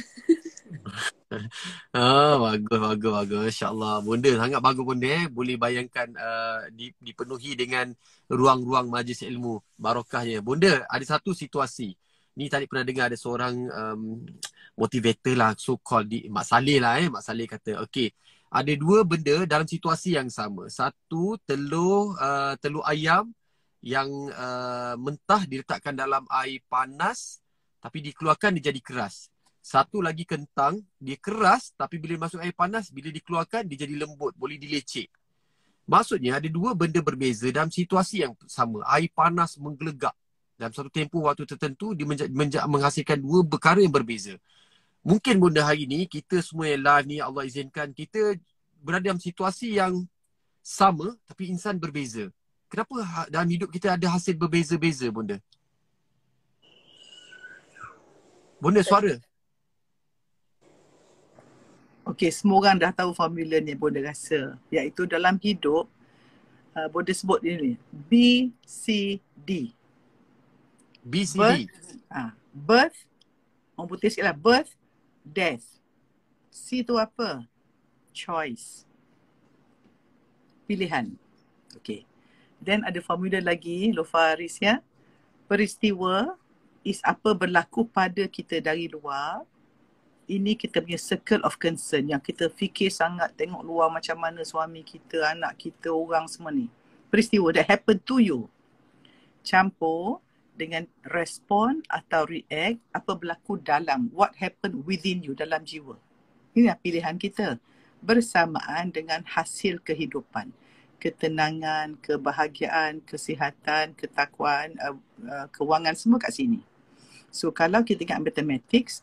Ah, bagus, bagus, bagus. InsyaAllah. Bunda sangat bagus bunda eh. Boleh bayangkan uh, di, dipenuhi dengan ruang-ruang majlis ilmu. Barokahnya. Bunda, ada satu situasi. Ni tadi pernah dengar ada seorang um, motivator lah, so called di, Mak Saleh lah eh. Mak Saleh kata, okay, ada dua benda dalam situasi yang sama. Satu, telur uh, telur ayam yang uh, mentah diletakkan dalam air panas tapi dikeluarkan dia jadi keras. Satu lagi kentang, dia keras tapi bila masuk air panas, bila dikeluarkan dia jadi lembut, boleh dilecek. Maksudnya ada dua benda berbeza dalam situasi yang sama. Air panas menggelegak. Dalam satu tempoh waktu tertentu, dia menja- menja- menghasilkan dua perkara yang berbeza. Mungkin bunda hari ni, kita semua yang live ni, Allah izinkan, kita berada dalam situasi yang sama tapi insan berbeza. Kenapa dalam hidup kita ada hasil berbeza-beza bunda? Bunda suara. Okey, semua orang dah tahu formula ni Bonda rasa. Iaitu dalam hidup, uh, Bonda sebut ini, B, C, D. B, C, D. Birth, uh, birth, orang putih sikit lah. Birth, death. C tu apa? Choice. Pilihan. Okey. Then ada formula lagi, Lofa Aris ya. Peristiwa is apa berlaku pada kita dari luar. Ini kita punya circle of concern yang kita fikir sangat, tengok luar macam mana suami kita, anak kita, orang semua ni. Peristiwa that happen to you. Campur dengan respon atau react apa berlaku dalam, what happen within you, dalam jiwa. Inilah pilihan kita. Bersamaan dengan hasil kehidupan. Ketenangan, kebahagiaan, kesihatan, ketakwaan, uh, uh, kewangan, semua kat sini. So kalau kita ingat mathematics,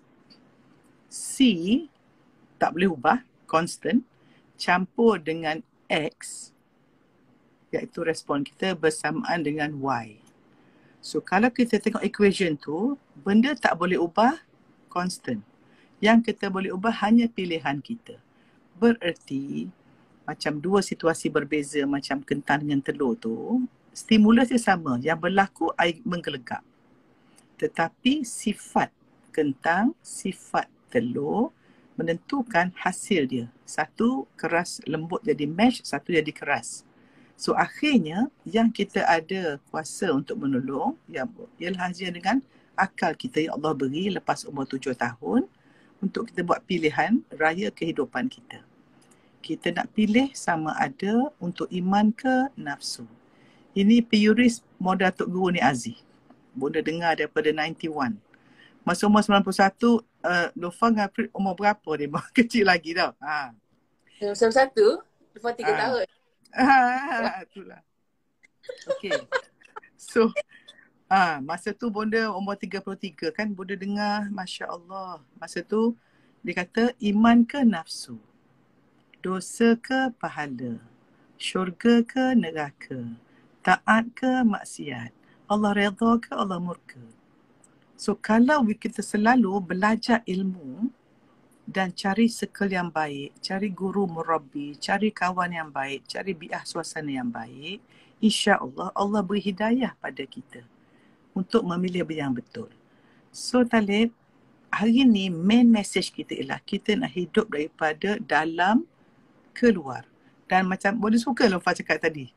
C tak boleh ubah, constant, campur dengan X, iaitu respon kita bersamaan dengan Y. So kalau kita tengok equation tu, benda tak boleh ubah, constant. Yang kita boleh ubah hanya pilihan kita. Bererti, macam dua situasi berbeza macam kentang dengan telur tu, stimulus dia sama, yang berlaku air menggelegak. Tetapi sifat kentang, sifat telur menentukan hasil dia. Satu keras lembut jadi mash, satu jadi keras. So akhirnya yang kita ada kuasa untuk menolong ialah hanya dengan akal kita yang Allah beri lepas umur tujuh tahun untuk kita buat pilihan raya kehidupan kita. Kita nak pilih sama ada untuk iman ke nafsu. Ini Piyuris modal Tok Guru ni Aziz. Bunda dengar daripada sembilan puluh satu. Masa umur sembilan puluh satu, uh, Lofa dengan Aprit umur berapa dia? Kecil lagi tau. Ha. sembilan puluh satu, Lofa tiga Ha. tahun. Ha, itulah. Okay. So, ah, masa tu Bonda umur tiga puluh tiga kan, Bonda dengar, Masya Allah. Masa tu dia kata, iman ke nafsu? Dosa ke pahala? Syurga ke neraka? Taat ke maksiat? Allah redha ke Allah murka? So kalau kita selalu belajar ilmu dan cari circle yang baik, cari guru murabbi, cari kawan yang baik, cari bi'ah suasana yang baik, insya-Allah Allah beri hidayah pada kita untuk memilih yang betul. So Talib, hari ni main message kita ialah kita nak hidup daripada dalam keluar. Dan macam boleh suka Lofa cakap tadi.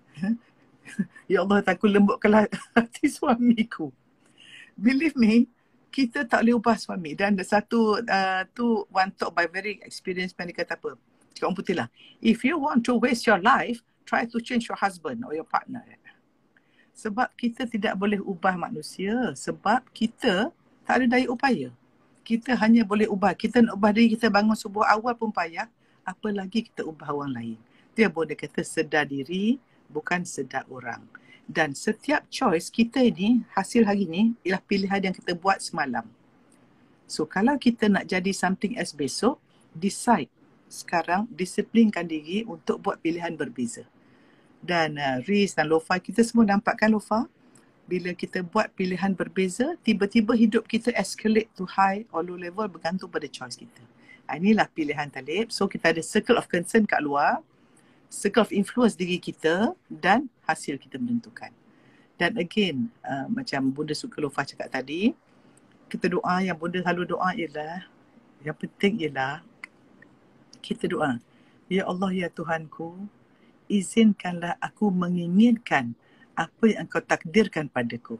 Ya Allah, aku lembutkanlah hati suamiku. Believe me, kita tak boleh ubah suami. Dan satu uh, tu one talk by very experienced man, dia kata apa? Cakap orang putih lah. If you want to waste your life, try to change your husband or your partner. Sebab kita tidak boleh ubah manusia. Sebab kita tak ada daya upaya. Kita hanya boleh ubah. Kita nak ubah diri kita bangun subuh awal pun payah. Apa lagi kita ubah orang lain. Itu yang Bonda kata sedar diri, bukan sedar orang. Dan setiap choice kita ini, hasil hari ini, ialah pilihan yang kita buat semalam. So, kalau kita nak jadi something else besok, decide sekarang, disiplinkan diri untuk buat pilihan berbeza. Dan uh, Riz dan Lofa, kita semua nampak kan Lofa? Bila kita buat pilihan berbeza, tiba-tiba hidup kita escalate to high or low level bergantung pada choice kita. Inilah pilihan Talib. So kita ada circle of concern kat luar, circle of influence diri kita dan hasil kita menentukan. Dan again, uh, macam Bunda suka Lofa cakap tadi, kita doa, yang Bunda selalu doa ialah, yang penting ialah kita doa, Ya Allah, Ya Tuhanku, izinkanlah aku menginginkan apa yang Engkau takdirkan padaku.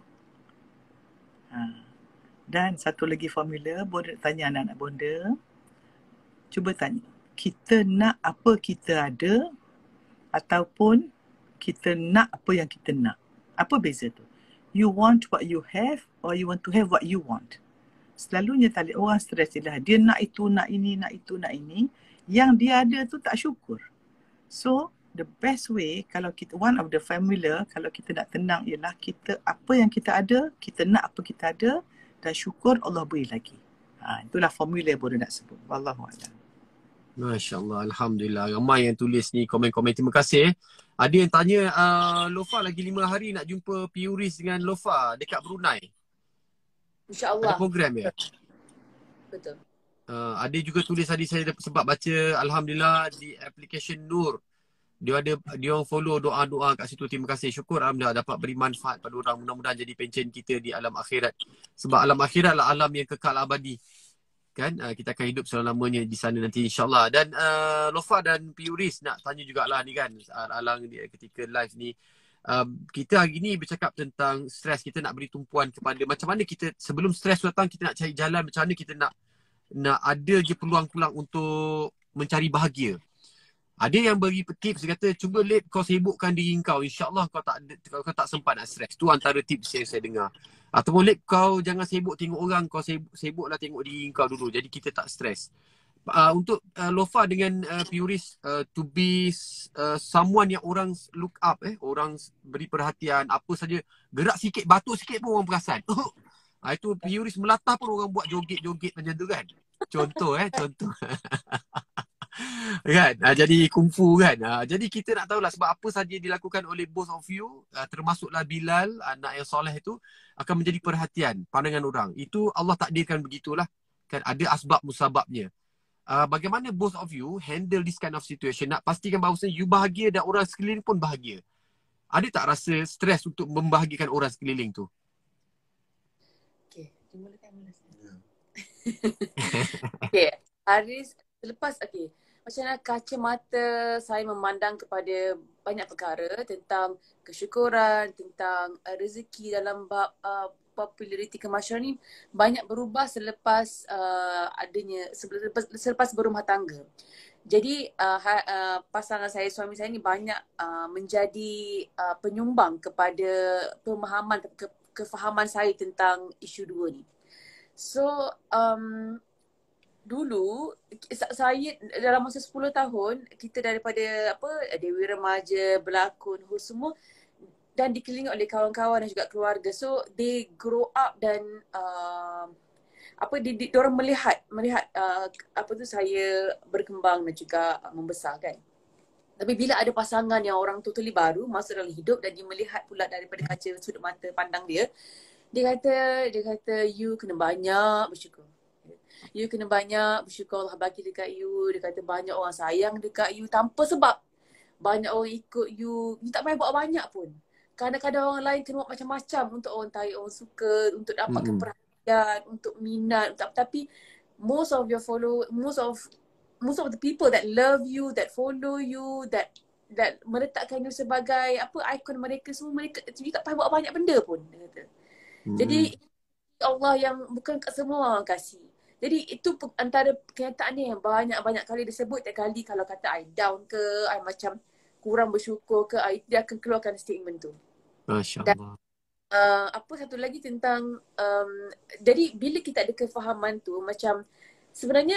Ha. Dan satu lagi formula, Bonda tanya anak-anak Bonda, cuba tanya, kita nak apa kita ada ataupun kita nak apa yang kita nak? Apa beza tu? You want what you have or you want to have what you want? Selalunya tali orang stres ialah dia nak itu, nak ini, nak itu, nak ini. Yang dia ada tu tak syukur. So, the best way kalau kita, one of the formula kalau kita nak tenang ialah kita apa yang kita ada, kita nak apa kita ada dan syukur Allah beri lagi. Ha, itulah formula yang Bonda nak sebut. Wallahualam. Masya Allah, Alhamdulillah. Ramai yang tulis ni komen-komen. Terima kasih. Ada yang tanya, uh, Lofa lagi lima hari nak jumpa Piuris dengan Lofa dekat Brunei. InsyaAllah. Ada program ya? Betul. Uh, ada juga tulis tadi saya sempat baca, Alhamdulillah di application Nur. Dia ada, dia orang follow doa-doa kat situ. Terima kasih. Syukur Alhamdulillah dapat beri manfaat pada orang. Mudah-mudahan jadi pencen kita di alam akhirat. Sebab alam akhirat lah alam yang kekal abadi. Kan? Uh, kita akan hidup selama-lamanya di sana nanti insyaAllah. Dan uh, Lofa dan Piuris nak tanya jugalah ni kan. Alang dia ketika live ni. Um, kita hari ni bercakap tentang stres. Kita nak beri tumpuan kepada macam mana kita sebelum stres datang kita nak cari jalan. Macam mana kita nak nak ada je peluang-peluang untuk mencari bahagia. Ada yang bagi tips, dia kata cuba Lip kau sibukkan diri kau, insyaAllah kau tak kau, kau tak sempat nak stres. Tu antara tips yang saya dengar. Ataupun Lip kau jangan sibuk tengok orang, kau sibuk, sibuklah tengok diri kau dulu. Jadi kita tak stres. Uh, untuk uh, Lofa dengan uh, Piuris, uh, to be uh, someone yang orang look up, eh orang beri perhatian, apa saja, gerak sikit, batuk sikit pun orang perasan. Ha, itu Piuris melatah pun orang buat joget-joget macam tu kan. Contoh eh, contoh. Kan? Ha, jadi kungfu kan. Ha, jadi kita nak tahulah sebab apa saja dilakukan oleh both of you, ha, termasuklah Bilal, anak yang soleh itu, akan menjadi perhatian pandangan orang. Itu Allah takdirkan begitulah. Kan ada asbab musababnya. Uh, bagaimana both of you handle this kind of situation? Nak pastikan bahawa you bahagia dan orang sekeliling pun bahagia. Ada tak rasa stres untuk membahagikan orang sekeliling tu? Okay, Haris, selepas, okay, macam mana kacamata saya memandang kepada banyak perkara tentang kesyukuran, tentang uh, rezeki dalam bab uh, populariti kemasyarakat ni banyak berubah selepas uh, adanya, selepas, selepas berumah tangga. Jadi uh, ha, uh, pasangan saya, suami saya ni banyak uh, menjadi uh, penyumbang kepada pemahaman, ke, kefahaman saya tentang isu dua ni. So, um, dulu saya dalam masa sepuluh tahun, kita daripada apa Dewi Remaja, berlakon, host semua dan dikelilingi oleh kawan-kawan dan juga keluarga. So, they grow up dan uh, apa di, di orang melihat melihat uh, apa tu saya berkembang dan juga uh, membesar kan. Tapi bila ada pasangan yang orang totally baru masuk dalam hidup dan dia melihat pula daripada kaca sudut mata pandang dia, dia kata dia kata you kena banyak bersyukur. You kena banyak bersyukur Allah bagi dekat you. Dia kata banyak orang sayang dekat you tanpa sebab. Banyak orang ikut you. You tak payah buat banyak pun. Kadang-kadang orang lain kena buat macam-macam untuk orang tarik, orang suka, untuk dapatkan mm-hmm. perhatian, untuk minat. Untuk, tapi most of your follow, most of most of the people that love you, that follow you, that that meletakkan you sebagai apa ikon mereka semua, mereka you tak payah buat banyak benda pun. Dia kata. Mm-hmm. Jadi Allah yang bukan kat semua orang kasih. Jadi itu antara kenyataan ni yang banyak-banyak kali disebut. Tiap kali kalau kata I down ke, I macam kurang bersyukur ke, I, dia akan keluarkan statement tu. Masya Dan, Allah. uh, apa satu lagi tentang, um, jadi bila kita ada kefahaman tu, macam sebenarnya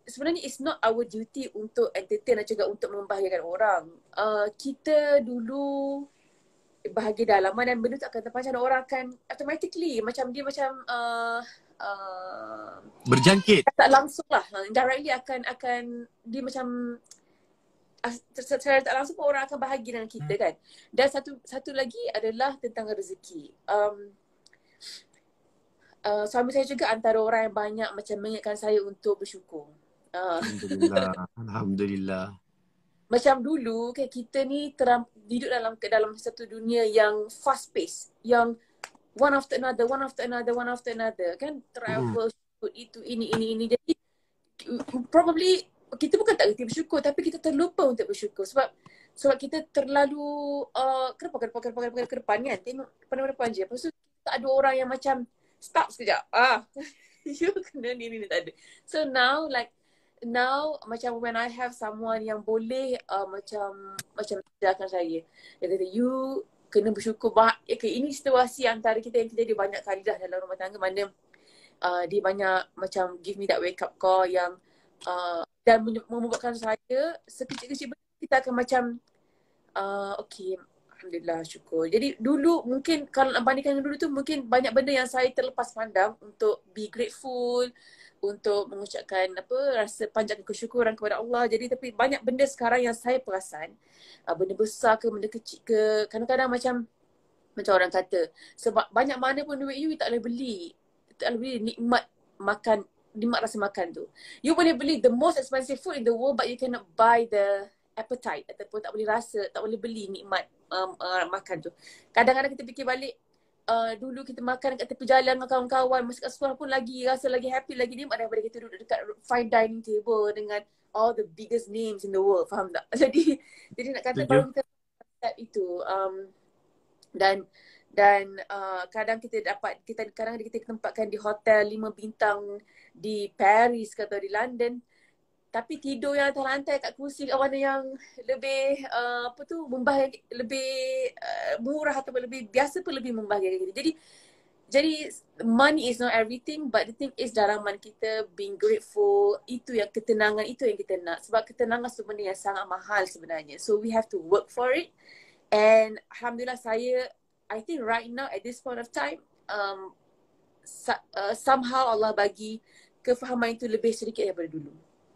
sebenarnya it's not our duty untuk entertain dan juga untuk membahagiakan orang. Uh, kita dulu bahagia dah lama dan benda tu akan terpanjang dan orang akan automatically macam dia macam uh, uh, Berjangkit. tak langsung lah, directly akan akan dia macam secara tak langsung pun orang akan bahagia dengan kita kan. Dan satu satu lagi adalah tentang rezeki. Um, uh, suami saya juga antara orang yang banyak macam mengingatkan saya untuk bersyukur. Uh, Alhamdulillah. Alhamdulillah. Macam dulu kan kita ni teram, hidup dalam ke dalam satu dunia yang fast pace, yang one after another, one after another, one after another kan, travel, shoot, itu, ini, ini, ini. Jadi probably kita bukan tak reti bersyukur tapi kita terlupa untuk bersyukur sebab sebab kita terlalu uh, ke depan, ke depan, ke depan, ke depan, ke depan kan, tengok depan-depan je. Lepas tu tak ada orang yang macam stop sekejap. Ah, you kena ni, ni, ni, tak ada. So now like now macam when I have someone yang boleh uh, macam macam ajarkan saya, dia kata you kena bersyukur. Bah, okay, ini situasi antara kita yang terjadi banyak kali dah dalam rumah tangga mana uh, dia banyak macam give me that wake up call yang uh, dan membuatkan saya sekecil-kecil benda kita akan macam uh, okay, alhamdulillah, syukur. Jadi dulu mungkin kalau nak bandingkan dengan dulu tu mungkin banyak benda yang saya terlepas pandang untuk be grateful, untuk mengucapkan apa rasa panjatkan kesyukuran kepada Allah. Jadi tapi banyak benda sekarang yang saya perasan, uh, benda besar ke benda kecil ke, kadang-kadang macam macam orang kata sebab banyak mana pun duit you, you tak boleh beli tak boleh beli nikmat makan, nikmat rasa makan tu. You boleh beli the most expensive food in the world but you cannot buy the appetite ataupun tak boleh rasa, tak boleh beli nikmat um, uh, makan tu. Kadang-kadang kita fikir balik, Uh, dulu kita makan kat tepi jalan dengan kawan-kawan, masa kat sekolah pun lagi rasa lagi happy, lagi nikmat daripada kita duduk dekat fine dining table dengan all the biggest names in the world, faham tak? Jadi jadi nak kata baru kita accept itu um, dan dan uh, kadang kita dapat, kita kadang kita tempatkan di hotel lima bintang di Paris atau di London, tapi tidur yang atas lantai kat kursi kat mana yang lebih uh, apa tu membahagiakan, lebih uh, murah atau lebih biasa pun lebih membahagiakan kita. Jadi jadi money is not everything, but the thing is dalaman kita being grateful, itu yang ketenangan itu yang kita nak. Sebab ketenangan sebenarnya yang sangat mahal sebenarnya. So we have to work for it. And alhamdulillah saya, I think right now at this point of time, um, uh, somehow Allah bagi kefahaman itu lebih sedikit daripada dulu.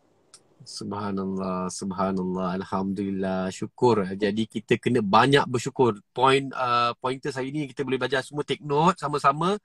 Subhanallah, subhanallah, alhamdulillah, syukur. Jadi kita kena banyak bersyukur. Point uh, pointer saya ni kita boleh belajar semua, take note sama-sama.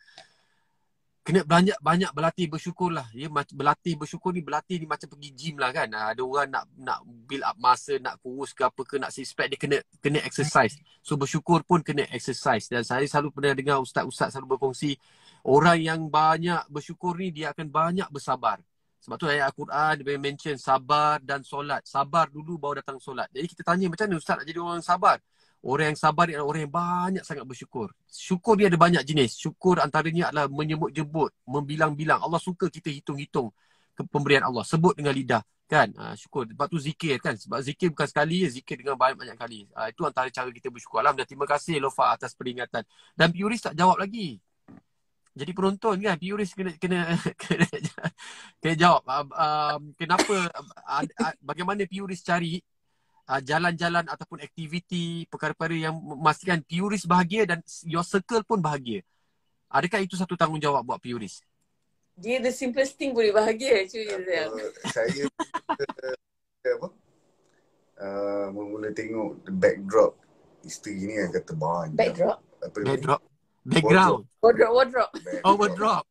Kena banyak banyak berlatih bersyukur lah. Ya, berlatih bersyukur ni, berlatih ni macam pergi gym lah kan. Ada orang nak nak build up masa, nak kurus ke apa ke, nak six pack, dia kena kena exercise. So bersyukur pun kena exercise. Dan saya selalu pernah dengar ustaz-ustaz selalu berkongsi, orang yang banyak bersyukur ni dia akan banyak bersabar. Sebab tu ayat Al-Quran dia mention sabar dan solat. Sabar dulu baru datang solat. Jadi kita tanya macam mana ustaz nak jadi orang yang sabar? Orang yang sabar adalah orang yang banyak sangat bersyukur. Syukur dia ada banyak jenis. Syukur antaranya adalah menyebut-jebut, membilang-bilang. Allah suka kita hitung-hitung pemberian Allah. Sebut dengan lidah. Kan? Ha, syukur. Sebab tu zikir kan. Sebab zikir bukan sekali, zikir dengan banyak-banyak kali. Ha, itu antara cara kita bersyukur. Alhamdulillah. Terima kasih Lofa atas peringatan. Dan Puris tak jawab lagi. Jadi penonton kan, Puris kena kena kena, kena jawab um, kenapa uh, uh, bagaimana Puris cari uh, jalan-jalan ataupun aktiviti, perkara-perkara yang memastikan Puris bahagia dan your circle pun bahagia. Adakah itu satu tanggungjawab buat Puris? Dia the simplest thing boleh bahagia actually. Uh, saya uh, apa? Uh, mula tengok the backdrop isteri ni kan kata banyak. Backdrop? Apa backdrop? Background. Wardrobe, wardrobe. Oh, wardrobe.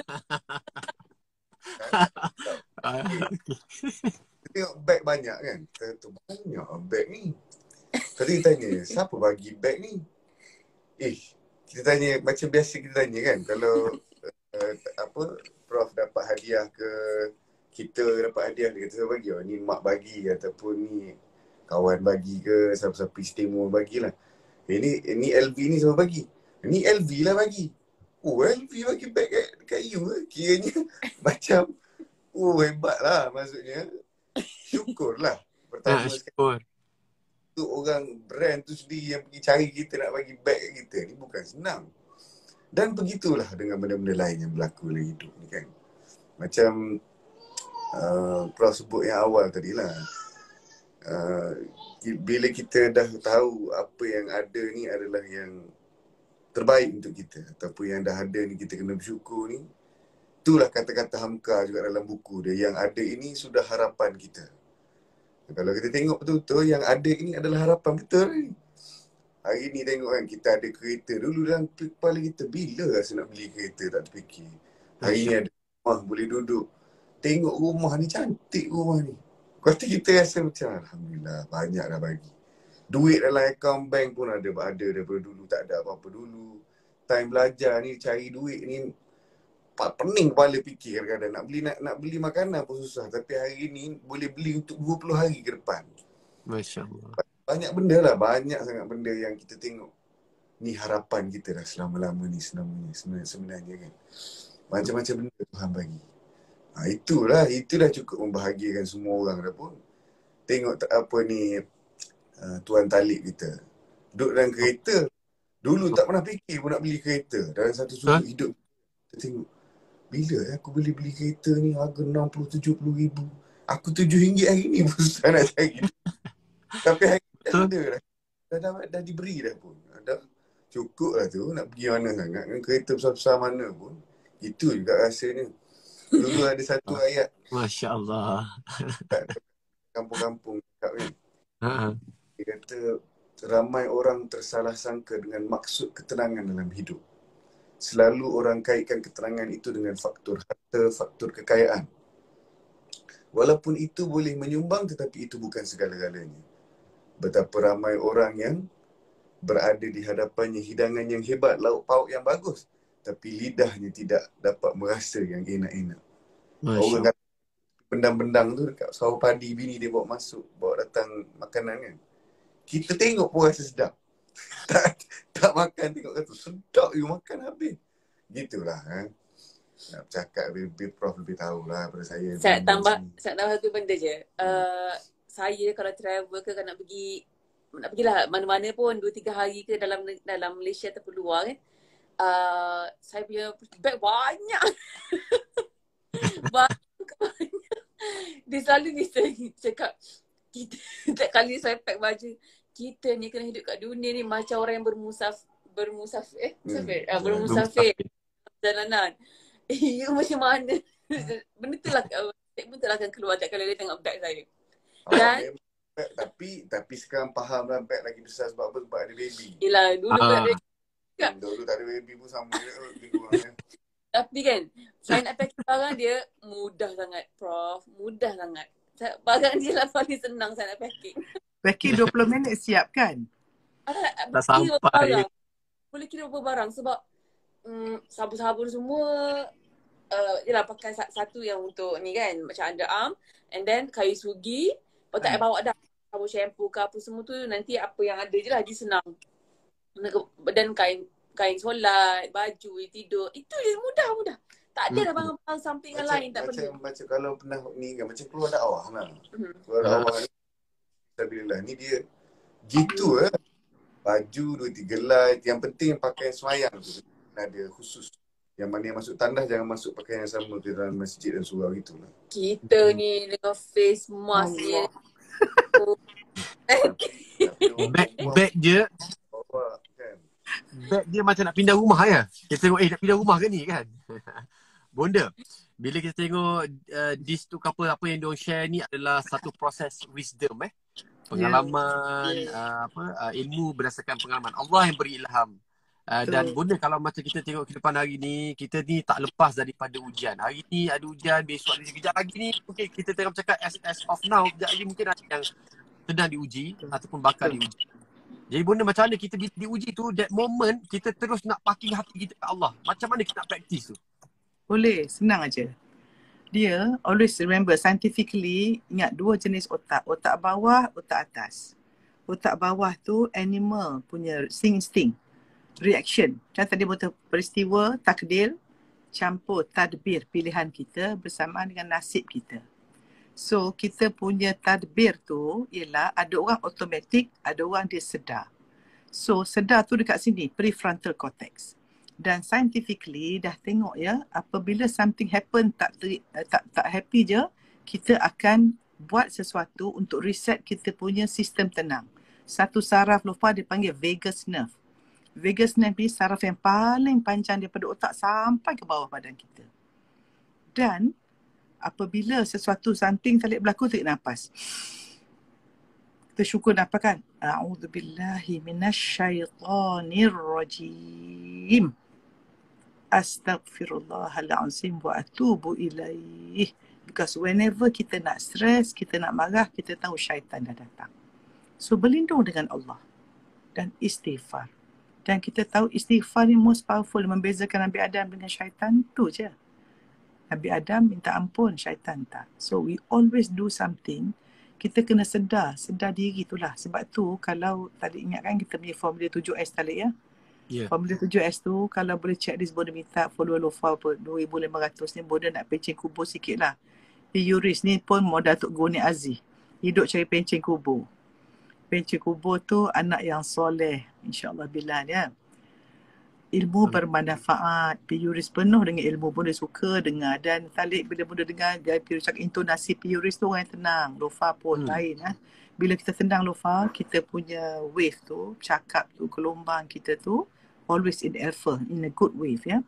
Tengok beg banyak kan. Kata banyak beg ni. Tadi tanya, siapa bagi beg ni? Eh, kita tanya macam biasa kita tanya kan. Kalau uh, apa Prof dapat hadiah ke, kita dapat hadiah, dia kata siapa bagi? Oh, ni mak bagi ataupun ni kawan bagi ke, siapa-siapa istimewa bagilah. Eh, ni, ni L V ni siapa bagi? Ni L V lah bagi. Oh, L V bagi beg kat, kat you ke? Kiranya macam, oh hebat lah maksudnya. Syukur lah. Pertama Ha, sekali. syukur. Tu orang brand tu sendiri yang pergi cari kita nak bagi beg kat kita. Ni bukan senang. Dan begitulah dengan benda-benda lain yang berlaku dalam hidup ni kan. Macam uh, Prof sebut yang awal tadi lah. Uh, bila kita dah tahu apa yang ada ni adalah yang terbaik untuk kita, ataupun yang dah ada ni kita kena bersyukur ni, itulah kata-kata Hamka juga dalam buku dia, yang ada ini sudah harapan kita. Kalau kita tengok betul-betul yang ada ini adalah harapan betul ni. Hari ni tengok kan, kita ada kereta. Dulu dalam kepala kita, bila rasa nak beli kereta tak terfikir. Hari ni ada rumah boleh duduk. Tengok rumah ni, cantik rumah ni. Kata kita rasa macam Alhamdulillah, banyak dah bagi. Duit dalam akaun bank pun ada, ada daripada dulu tak ada apa-apa dulu. Time belajar ni, cari duit ni, pening kepala fikir kadang-kadang. Nak beli nak, nak beli makanan pun susah. Tapi hari ni boleh beli untuk dua puluh hari ke depan. Masya Allah. Banyak benda lah, banyak sangat benda yang kita tengok. Ni harapan kita dah selama-lama ni sebenarnya, sebenarnya kan. Macam-macam benda Tuhan bagi. Ha, itulah, itu dah cukup membahagiakan semua orang dah pun. Tengok apa ni, uh, Tuan Talib kita. Duduk dalam kereta. Dulu tak pernah fikir pun nak beli kereta. Dalam satu sudut huh? hidup. Kita tengok, bila aku boleh beli kereta ni harga enam puluh tujuh puluh ribu. Aku tujuh ringgit hari ni pun susah nak cari. Tapi hari ni dah ada dah. Dah, dah, dah diberi dah pun. Dah cukup lah tu. Nak pergi mana sangat. Dengan kereta besar-besar mana pun. Itu juga rasanya. Dulu ada satu ayat. Masya Allah. Kampung-kampung cakap kan. Ha. Dia kata, ramai orang tersalah sangka dengan maksud ketenangan dalam hidup. Selalu orang kaitkan keterangan itu dengan faktor harta, faktor kekayaan. Walaupun itu boleh menyumbang, tetapi itu bukan segala-galanya. Betapa ramai orang yang berada di hadapannya hidangan yang hebat, lauk pauk yang bagus, tapi lidahnya tidak dapat merasa yang enak-enak. Orang kata bendang-bendang tu dekat sawah padi, bini dia bawa masuk, bawa datang makanan kan. Kita tengok pun rasa sedap. tak, tak makan tengok kata sedap you makan habis. Gitulah kan. Nak bercakap lebih Prof lebih tahulah daripada saya. Saya tambah saya tambah satu benda je. Uh, saya kalau travel ke, kalau nak pergi nak pergilah mana-mana pun dua tiga hari ke dalam dalam Malaysia ataupun luar kan. Uh, saya punya bag banyak. banyak banyak. Dia selalu bisa cakap kita setiap kali saya pack baju, kita ni kena hidup kat dunia ni macam orang yang bermusaf bermusafir eh musafir hmm. uh, bermusafir jalanan. Eh, you macam mana? Benda tu lah, statement tu lah akan keluar tak kalau dia tengok bag saya. Dan oh, tapi tapi sekarang faham lah bag lagi besar sebab apa? Sebab ada baby. Yelah, dulu ah. tak ada hmm, dulu tak ada baby pun sama je. Tapi kan, saya nak packing barang dia mudah sangat, Prof. Mudah sangat. Barang dia lah paling senang saya nak packing. Packing dua puluh minit siap kan? Tak, tak sampai. Boleh kira beberapa barang sebab um, sabun-sabun semua uh, yelah pakai satu yang untuk ni kan, macam underarm, and then kayu sugi, lepas tak hmm. bawa dah sabun shampoo ke apa semua tu, nanti apa yang ada je lah, dia senang. Dan kain kain solat, baju, tidur, itu je mudah-mudah. Tak ada dah hmm. barang-barang sampingan macam, lain tak macam, perlu. Macam kalau pernah ni kan, macam keluar dakwah lah. Hmm. Keluar dakwah ni, alhamdulillah ni dia gitu lah. Baju, dua tiga light, yang penting pakai semayang tu. Ada khusus. Yang mana yang masuk tandas jangan masuk pakai yang sama ke dalam masjid dan surau gitulah. Kita ni dengan face mask ni. Bag, bag je. Kan. Bag dia macam nak pindah rumah ya. Kita tengok eh nak pindah rumah ke ni kan. Bonda, bila kita tengok uh, these two couple apa yang diorang share ni adalah satu proses wisdom eh. Pengalaman, yeah. uh, apa uh, ilmu berdasarkan pengalaman. Allah yang beri ilham. Uh, dan Bonda kalau macam kita tengok kehidupan hari ni, kita ni tak lepas daripada ujian. Hari ni ada ujian, besok ada kejap lagi ni. Okay, kita tengok cakap as, as of now, kejap lagi mungkin ada yang sedang diuji ataupun bakal diuji. Jadi Bonda macam mana kita diuji tu, that moment kita terus nak parking hati kita ke Allah. Macam mana kita nak praktis tu? Boleh, senang aja. Dia always remember scientifically, ingat dua jenis otak. Otak bawah, otak atas. Otak bawah tu animal punya insting, reaction. Macam tadi betul peristiwa, takdir, campur tadbir, pilihan kita bersama dengan nasib kita. So kita punya tadbir tu ialah ada orang automatic, ada orang dia sedar. So sedar tu dekat sini, prefrontal cortex. Dan scientifically dah tengok ya, apabila something happen tak ter, tak tak happy je, kita akan buat sesuatu untuk reset kita punya sistem tenang. Satu saraf Lofa dipanggil vagus nerve. Vagus nerve ni saraf yang paling panjang daripada otak sampai ke bawah badan kita. Dan apabila sesuatu something talik berlaku, tarik nafas. Kita syukur nafas kan. A'udzubillahi minasyaitanirrajim. Astaghfirullahalazim wa atubu ilaih. Because whenever kita nak stres, kita nak marah, kita tahu syaitan dah datang. So berlindung dengan Allah dan istighfar. Dan kita tahu istighfar ni most powerful, membezakan Nabi Adam dengan syaitan tu je. Nabi Adam minta ampun, syaitan tak. So we always do something, kita kena sedar, sedar diri itulah. Sebab tu kalau tadi ingat kan kita punya formula tujuh S tadi ya. Yeah. Formula tujuh S tu kalau boleh check this, boleh minta follower Lofa apa dua ribu lima ratus ni, boleh nak pencen kubur sikit lah. Yuris ni pun modal Tok Goni Aziz. Hidup cari pencen kubur. Pencen kubur tu anak yang soleh. InsyaAllah Bilal ya. Ilmu bermanfaat. Piyuris penuh dengan ilmu. Bunda suka dengar. Dan Talik bila bunda dengar, dia Piyuris cakap intonasi Piyuris tu orang yang tenang. Lofa pun hmm. lain. Ha? Bila kita tenang Lofa, kita punya wave tu, cakap tu, gelombang kita tu, always in alpha, in a good wave ya.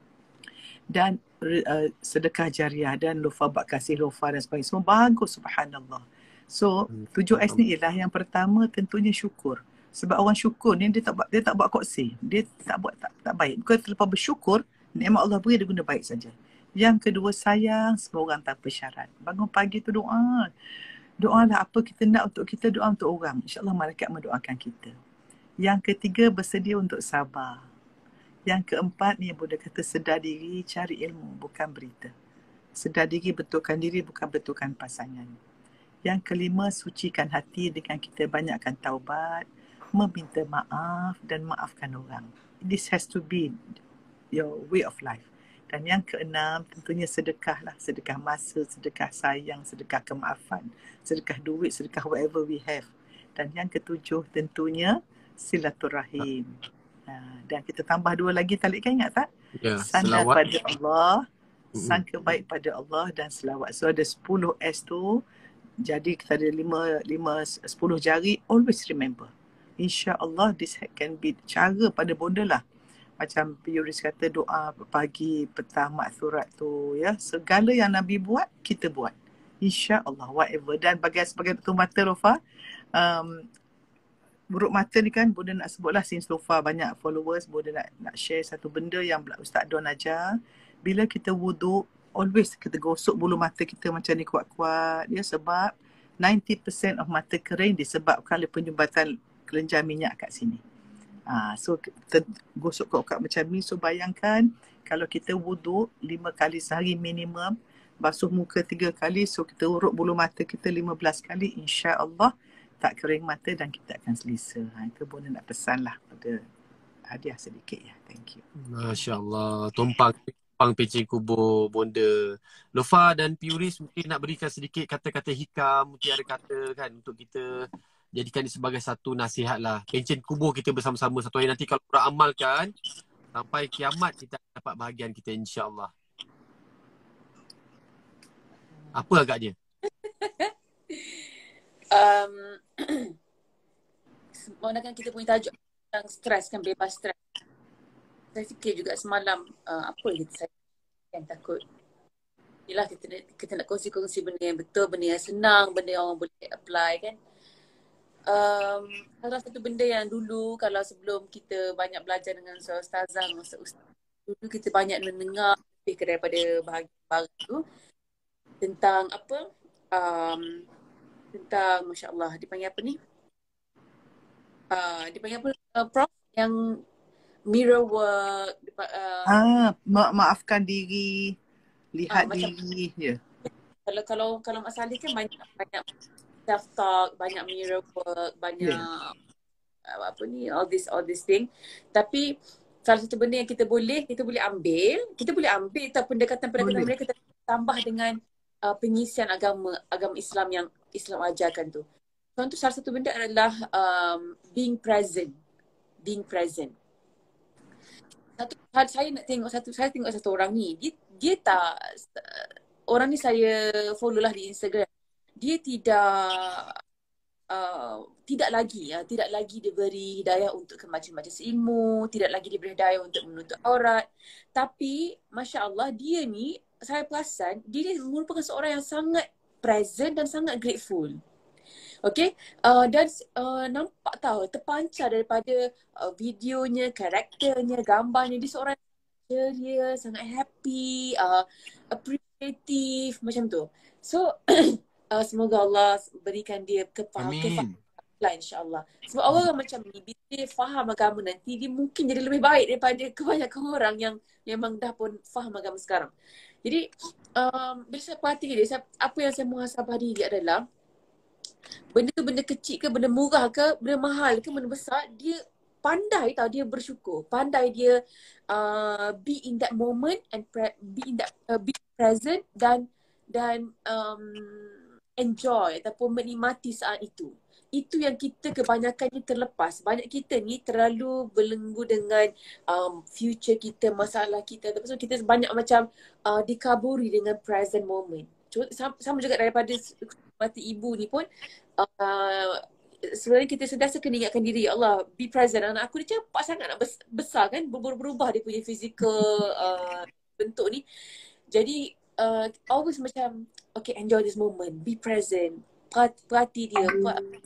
Dan uh, sedekah jariah dan Lofa bak kasih Lofa dan sebagainya. Semua bagus, subhanallah. So, tujuh S ni ialah yang pertama tentunya syukur. Sebab orang syukur ni dia tak dia tak buat koksi. Dia tak buat tak, tak baik. Bukan terlepas bersyukur, nikmat Allah beri dia guna baik saja. Yang kedua, sayang semua orang tanpa syarat. Bangun pagi tu doa. Doalah apa kita nak untuk kita, doa untuk orang. InsyaAllah malaikat mendoakan kita. Yang ketiga, bersedia untuk sabar. Yang keempat ni yang Bunda kata sedar diri, cari ilmu, bukan berita. Sedar diri, betulkan diri, bukan betulkan pasangan. Yang kelima, sucikan hati dengan kita banyakkan taubat, meminta maaf dan maafkan orang. This has to be your way of life. Dan yang keenam, tentunya sedekah lah. Sedekah masa, sedekah sayang, sedekah kemaafan, sedekah duit, sedekah whatever we have. Dan yang ketujuh, tentunya silaturahim. Ha, dan kita tambah dua lagi Talik, kan ingat tak? Ya, sandar selawat pada Allah, sangka baik pada Allah dan selawat. So ada sepuluh S tu. Jadi kita ada lima, lima, sepuluh jari. Always remember. InsyaAllah this can be cara pada Bunda lah. Macam Piyuris kata doa pagi, petang, maksurat tu ya. Segala yang Nabi buat, kita buat. InsyaAllah whatever. Dan bagi sebagai tutup mata Lofa, um, buruk mata ni kan Bunda nak sebutlah since Lofa banyak followers, Bunda nak, nak share satu benda yang Ustaz Don ajar. Bila kita wuduk, always kita gosok bulu mata kita macam ni kuat-kuat ya, sebab sembilan puluh peratus of mata kering disebabkan oleh penyumbatan kelenjar minyak kat sini. Ha, so kita gosok kuat-kuat macam ni. So bayangkan kalau kita wuduk lima kali sehari minimum, basuh muka tiga kali, so kita urut bulu mata kita lima belas kali, insya-Allah tak kering mata dan kita akan selesa. Ha, itu Bunda nak pesan lah pada hadiah sedikit ya. Thank you. Masya Allah. Tumpang tumpang pencen kubur Bunda. Lofa dan Piyuris mungkin nak berikan sedikit kata-kata hikam, mutiara kata kan untuk kita jadikan ini sebagai satu nasihat lah. Pencen kubur kita bersama-sama satu hari nanti kalau orang amalkan sampai kiamat kita dapat bahagian kita insya-Allah. Apa agaknya? um, Menggunakan kita punya tajuk tentang stres kan, bebas stres. Saya fikir juga semalam uh, apa kita saya yang takut. Yelah kita, kita nak kongsi-kongsi benda yang betul, benda yang senang, benda yang orang boleh apply kan. Um, salah satu benda yang dulu kalau sebelum kita banyak belajar dengan seorang ustazah, ustaz-ustaz, dulu kita banyak mendengar lebih daripada bahagian baru tu tentang apa, um, tentang Masya Allah, dipanggil apa ni? Uh, dipanggil apa uh, Prof? Yang mirror work. Uh, ah, ma- maafkan diri, lihat uh, diri. Ya. Yeah. Kalau kalau kalau Mak Salih kan banyak banyak self talk, banyak mirror work, banyak yeah. uh, apa ni, all this all this thing. Tapi salah satu benda yang kita boleh kita boleh ambil, kita boleh ambil tak pendekatan-pendekatan mereka tambah dengan uh, pengisian agama agama Islam yang Islam ajarkan tu. Contoh salah satu benda adalah um, being present. Being present. Satu, saya nak tengok satu, saya tengok satu orang ni, dia, dia tak orang ni saya follow lah di Instagram. Dia tidak uh, tidak lagi ya, tidak lagi diberi hidayah untuk ke majlis-majlis ilmu, tidak lagi diberi hidayah untuk menuntut aurat. Tapi Masya Allah, dia ni saya perasan dia ni merupakan seorang yang sangat present dan sangat grateful. Okay, uh, dan uh, nampak tahu terpancar daripada uh, videonya, karakternya, gambarnya. Dia seorang ceria, sangat happy, uh, appreciative macam tu. So uh, semoga Allah berikan dia kefahaman lah, insyaAllah. Sebab orang macam ni, bila dia faham agama nanti, dia mungkin jadi lebih baik daripada kebanyakan orang yang memang dah pun faham agama sekarang. Jadi um, bila saya perhati dia, saya, apa yang saya muhasabah diri adalah benda tu benda kecil ke, benda murah ke, benda mahal ke, benda besar, dia pandai tau dia bersyukur, pandai dia uh, be in that moment and pre- be in that uh, be present dan dan um, enjoy ataupun menikmati saat itu. Itu yang kita kebanyakannya terlepas. Banyak kita ni terlalu belenggu dengan um, future kita, masalah kita. Lepas tu kita banyak macam uh, dikaburi dengan present moment. Sama juga daripada mati ibu ni pun uh, sebenarnya kita sentiasa kena ingatkan diri, ya Allah, be present. Anak aku dia cepat sangat nak besar kan, berubah-ubah dia punya physical uh, bentuk ni. Jadi uh, always macam okay, enjoy this moment, be present, perhati, perhati dia, perhati,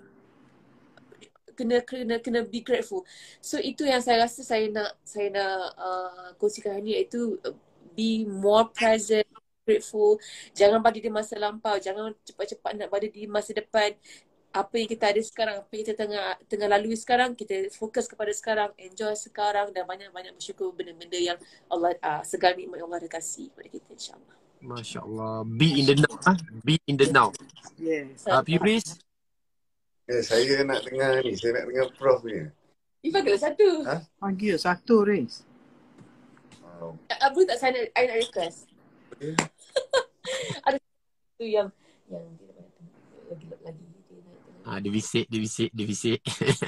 kena kena kena be grateful. So itu yang saya rasa saya nak saya nak uh, kongsikan hari ni, iaitu uh, be more present, grateful. Jangan pada di masa lampau, jangan cepat-cepat nak pada di masa depan. Apa yang kita ada sekarang, apa yang kita tengah tengah lalui sekarang, kita fokus kepada sekarang, enjoy sekarang dan banyak-banyak bersyukur benda-benda yang Allah uh, segala nikmat yang Allah dah kasih kepada kita, insya-Allah. Masya-Allah. Be in the now, ah. Be in the now. Yes. Uh, Puris? Ya, saya nak dengar ni, saya nak dengar Prof ni. Ifa kalau satu. Ha? Panggil satu, Riz. Oh. Abu tak saya nak, I nak request. Okay. Ada satu yang yang lagi lagi. Ah, dia bisik, dia bisik, dia bisik.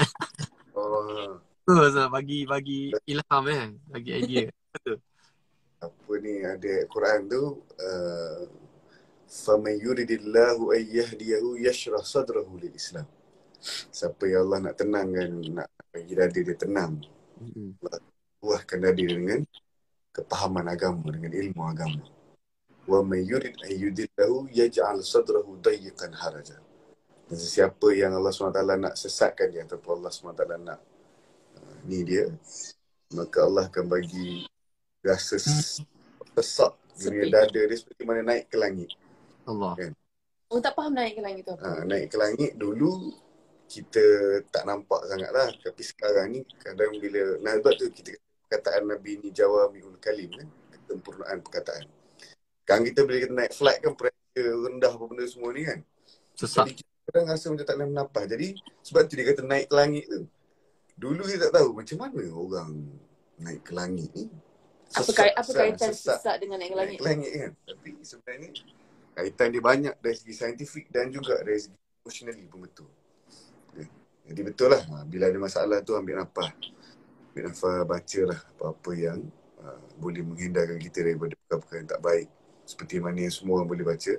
Oh. Terus lah bagi bagi ilham eh, bagi idea. Betul. Apa ni ada Quran tu, uh, faman yuridillahu ay yahdiyahu yashrah sadrahu lil Islam. Siapa yang Allah nak tenangkan, nak bagi dada dia tenang, Mm-hmm. Allah buahkan dada dia dengan kepahaman agama, dengan ilmu agama. Wa man yurid ay yudillahu yaj'al sadrahu dayyiqan haraja. Dan sesiapa yang Allah subhanahu wa taala nak sesatkan dia, ataupun Allah subhanahu wa taala nak uh, ni dia, maka Allah akan bagi rasa sesak dunia dada dia seperti mana naik ke langit. Allah. Kan? Oh, tak faham naik ke langit tu apa? Ha, naik ke langit dulu kita tak nampak sangat lah. Tapi sekarang ni kadang bila, nah sebab tu kita perkataan Nabi ni jawami'ul kalim kan, kesempurnaan perkataan. Sekarang kita bila kita naik flight kan, pressure rendah apa benda semua ni kan. Sesak. Jadi kita kadang rasa macam tak boleh bernafas. Jadi sebab tu dia kata naik ke langit tu. Dulu kita tak tahu macam mana orang naik ke langit ni. Apa Sesak, kait apa sesak, kaitan sesak sesak dengan naik ke langit? naik ke langit kan. Tapi sebenarnya kaitan dia banyak dari segi saintifik dan juga dari segi emotionally pun betul. Okay. Jadi betul lah, bila ada masalah tu ambil nafas. Ambil nafas, baca lah apa-apa yang uh, boleh menghindarkan kita daripada perkara-perkara yang tak baik. Seperti mana yang semua orang boleh baca.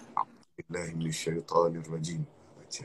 Bismillahirrahmanirrahim. Baca.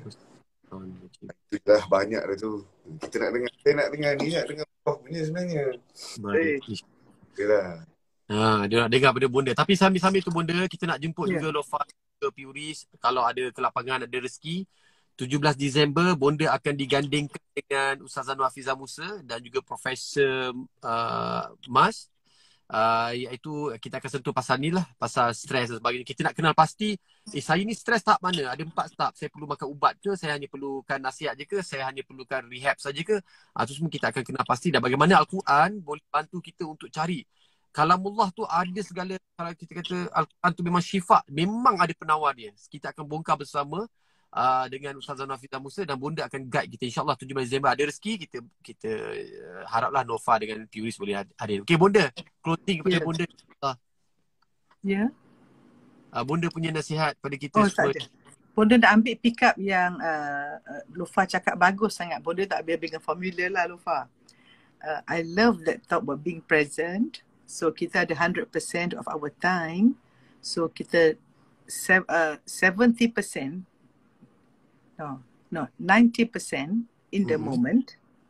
Itu lah banyak dah tu. Kita nak dengar, saya nak dengar ni, nak dengar Prof punya sebenarnya. Baik. Okay lah. Ha, dia nak dengar pada bonda. Tapi sambil-sambil tu bonda, kita nak jemput Yeah. juga Lofa ke Puris. Kalau ada kelapangan, ada rezeki, tujuh belas Disember bonda akan digandingkan dengan Ustazah Nur Hafizah Musa dan juga Profesor uh, Mas. Uh, iaitu kita akan sentuh pasal ni lah, pasal stres dan sebagainya. Kita nak kenal pasti, eh saya ni stres tahap mana? Ada empat tahap. Saya perlu makan ubat ke? Saya hanya perlukan nasihat je ke? Saya hanya perlukan rehab saja ke? Uh, itu semua kita akan kenal pasti. Dan bagaimana Al-Quran boleh bantu kita untuk cari. Kalamullah tu ada segala, kalau kita kata Al-Quran tu memang syifa, memang ada penawar dia. Kita akan bongkar bersama uh, dengan Ustazah Nur Hafizah Musa dan bonda akan guide kita. InsyaAllah tujuh belas Disember ada rezeki, kita kita uh, haraplah Nova dengan Puris boleh hadir. Okey bonda, closing kepada Yeah. bonda. Uh, Ya. uh, bonda punya nasihat pada kita Oh, semua. tak ada. Bonda nak ambil pick up yang uh, uh, Lufa cakap bagus sangat. Bonda tak habis dengan formula lah Lufa. Uh, I love that talk about being present. So kita ada one hundred percent of our time So kita se- uh, seventy percent, no, no, ninety percent in the Mhm. moment,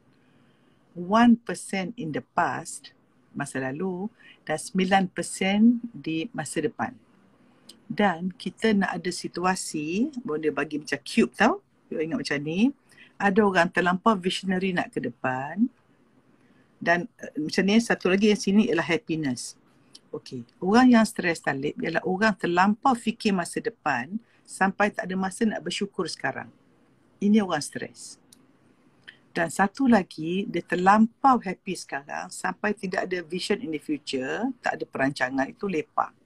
one percent in the past, masa lalu, dan nine percent di masa depan. Dan kita nak ada situasi, boleh bagi macam cube tau, you ingat macam ni, ada orang terlampau visionary nak ke depan, dan uh, macam ni satu lagi yang sini ialah happiness. Okey, orang yang stres talib ialah orang terlampau fikir masa depan sampai tak ada masa nak bersyukur sekarang. Ini orang stres. Dan satu lagi, dia terlampau happy sekarang sampai tidak ada vision in the future, tak ada perancangan, itu lepak.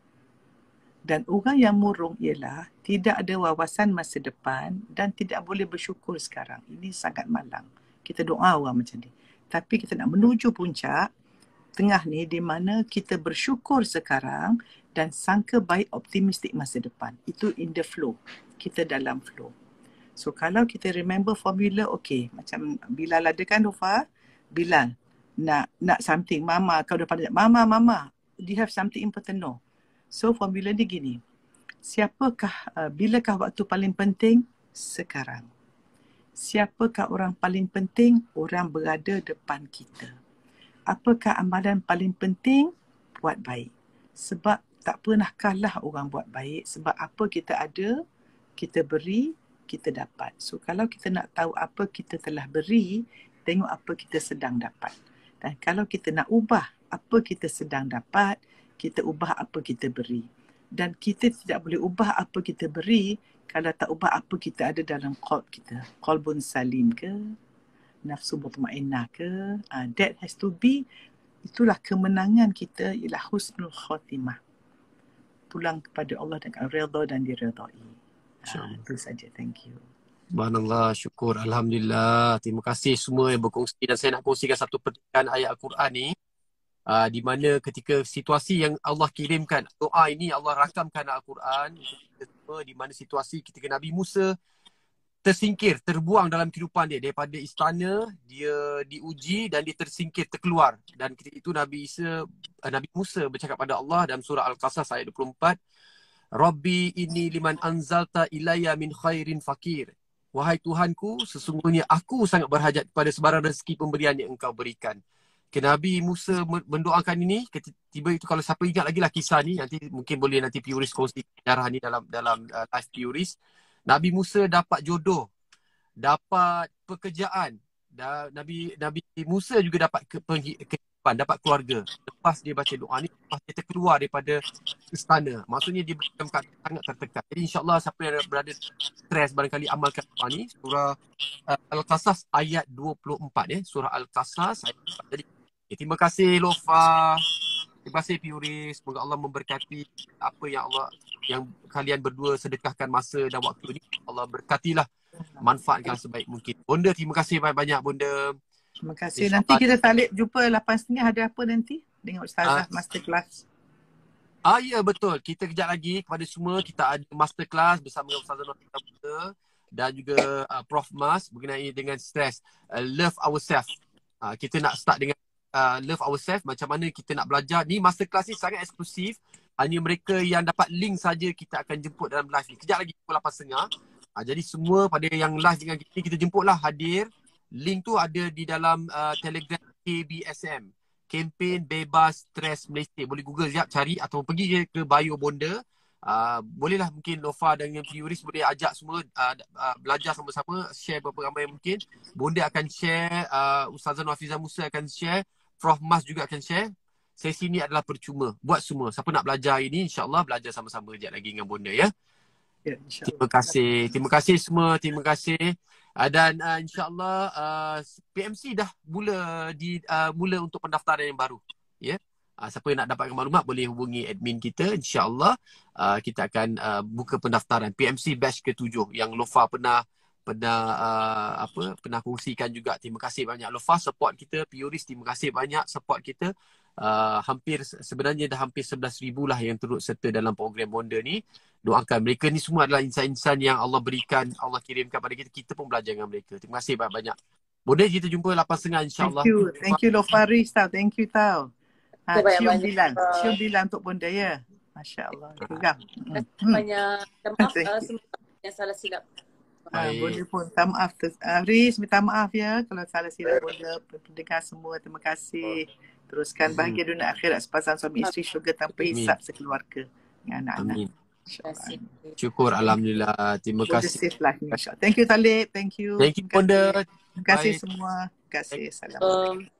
Dan orang yang murung ialah tidak ada wawasan masa depan dan tidak boleh bersyukur sekarang. Ini sangat malang. Kita doa orang macam ni. Tapi kita nak menuju puncak tengah ni di mana kita bersyukur sekarang dan sangka baik optimistik masa depan. Itu in the flow. Kita dalam flow. So kalau kita remember formula, okay, macam Bilal ada kan Nofa? Bilal nak nak something, mama kau dah pada mama mama, do you have something important? No. So formula ni gini. Siapakah uh, bilakah waktu paling penting? Sekarang. Siapakah orang paling penting? Orang berada depan kita. Apakah amalan paling penting? Buat baik. Sebab tak pernah kalah orang buat baik. Sebab apa kita ada, kita beri, kita dapat. So kalau kita nak tahu apa kita telah beri, tengok apa kita sedang dapat. Dan kalau kita nak ubah apa kita sedang dapat, kita ubah apa kita beri. Dan kita tidak boleh ubah apa kita beri kalau tak ubah apa kita ada dalam qalb kita. Qalbun salim ke? Nafsu mutmainnah ke? Uh, that has to be, itulah kemenangan kita, ialah husnul khatimah. Pulang kepada Allah dengan redha dan diredai. Uh, itu saja. Thank you. Subhanallah, syukur. Alhamdulillah. Terima kasih semua yang berkongsi. Dan saya nak kongsikan satu petikan ayat Al-Quran ni. Uh, di mana ketika situasi yang Allah kirimkan, doa ini Allah rakamkan Al-Quran. Di mana situasi ketika Nabi Musa tersingkir, terbuang dalam kehidupan dia. Daripada istana, dia diuji dan dia tersingkir, terkeluar. Dan ketika itu Nabi Isa, uh, Nabi Musa bercakap pada Allah dalam surah Al-Qasas ayat dua puluh empat. Rabbi inni liman anzalta ilayya min khairin fakir. Wahai Tuhanku, sesungguhnya aku sangat berhajat kepada sebarang rezeki pemberian yang engkau berikan. Okay, Nabi Musa mendoakan ini, tiba itu kalau siapa ingat lagi lah kisah ni, nanti mungkin boleh nanti Puris kongsi sejarah ni dalam dalam uh, live Puris. Nabi Musa dapat jodoh, dapat pekerjaan. Dan Nabi Nabi Musa juga dapat ke, kehidupan, dapat keluarga. Lepas dia baca doa ni, lepas dia terkeluar daripada istana. Maksudnya dia dalam keadaan sangat tertekan. Jadi insyaAllah siapa yang berada stres barangkali amalkan doa ni. Surah uh, Al-Qasas ayat dua puluh empat. Eh. Surah Al-Qasas ayat dua puluh empat. Jadi okay, terima kasih Lofa. Terima kasih Puris. Semoga Allah memberkati apa yang Allah, yang kalian berdua sedekahkan masa dan waktu ni. Allah berkatilah. Manfaatkan sebaik mungkin. Bonda, terima kasih banyak-banyak Bonda. Terima kasih. Nanti kita talib jumpa lapan setengah. Ada apa nanti dengan Ustazah uh, masterclass? Ah ya, betul. Kita kejap lagi kepada semua, kita ada masterclass bersama dengan Ustazah Nafisa Bonda dan juga uh, Prof Mas mengenai dengan stres. Uh, love ourselves. Uh, kita nak start dengan uh, love ourselves. Macam mana kita nak belajar. Ni masterclass ni sangat eksklusif. Hanya mereka yang dapat link saja kita akan jemput dalam live ni. Kejap lagi pukul lapan setengah. Ha, jadi semua pada yang live dengan kita, kita jemputlah hadir. Link tu ada di dalam uh, Telegram K B S M. Kempen Bebas Stres Malaysia. Boleh Google sekejap cari atau pergi je ke bio Bonda. Uh, bolehlah mungkin Lofa dan Puris boleh ajak semua uh, uh, belajar sama-sama. Share berapa ramai mungkin. Bonda akan share. Uh, Ustazah Nafisa Musa akan share. Prof Mas juga akan share. Sesi ni adalah percuma. Buat semua. Siapa nak belajar ini, insyaAllah belajar sama-sama sekejap lagi dengan Bonda ya. Ya, terima kasih. Terima kasih semua. Terima kasih. Uh, dan uh, insyaAllah uh, P M C dah mula di uh, mula untuk pendaftaran yang baru. Ya. Yeah? Uh, siapa yang nak dapatkan maklumat boleh hubungi admin kita. InsyaAllah uh, kita akan uh, buka pendaftaran P M C batch ketujuh yang Lofa pernah pernah uh, apa pernah kongsikan juga. Terima kasih banyak Lofa support kita. Puris terima kasih banyak support kita. Uh, hampir sebenarnya dah hampir sebelas ribu lah yang turut serta dalam program Bonda ni. Doakan mereka ni semua adalah insan-insan yang Allah berikan, Allah kirimkan pada kita. Kita pun belajar dengan mereka. Terima kasih banyak-banyak. Bonda, kita jumpa lapan setengah insyaAllah. Thank you. Thank you Lofari tau. Thank you tau. Ha, cium Bilal. Cium Bilal untuk Bonda ya. Masya Allah. Geram. Terima kasih Hmm. banyak. Minta maaf Thank uh, you. semua yang salah silap. Ah, Baik. boleh pun. Minta maaf. Uh, Riz, minta maaf ya kalau salah silap bonda. Pendengar semua, terima kasih. Teruskan Mhm. bahagia dunia akhirat sepasang suami isteri syurga tanpa Amin. hisap sekeluarga dengan anak-anak. Amin. InsyaAllah. Terima kasih. Amin. Syukur Alhamdulillah. Terima Bonda kasih. safe lah insyaAllah. Thank you Talib. Thank you. Thank you Terima kasih. Bonda. Terima kasih Baik. semua. Terima kasih. Thank you. Assalamualaikum. Um,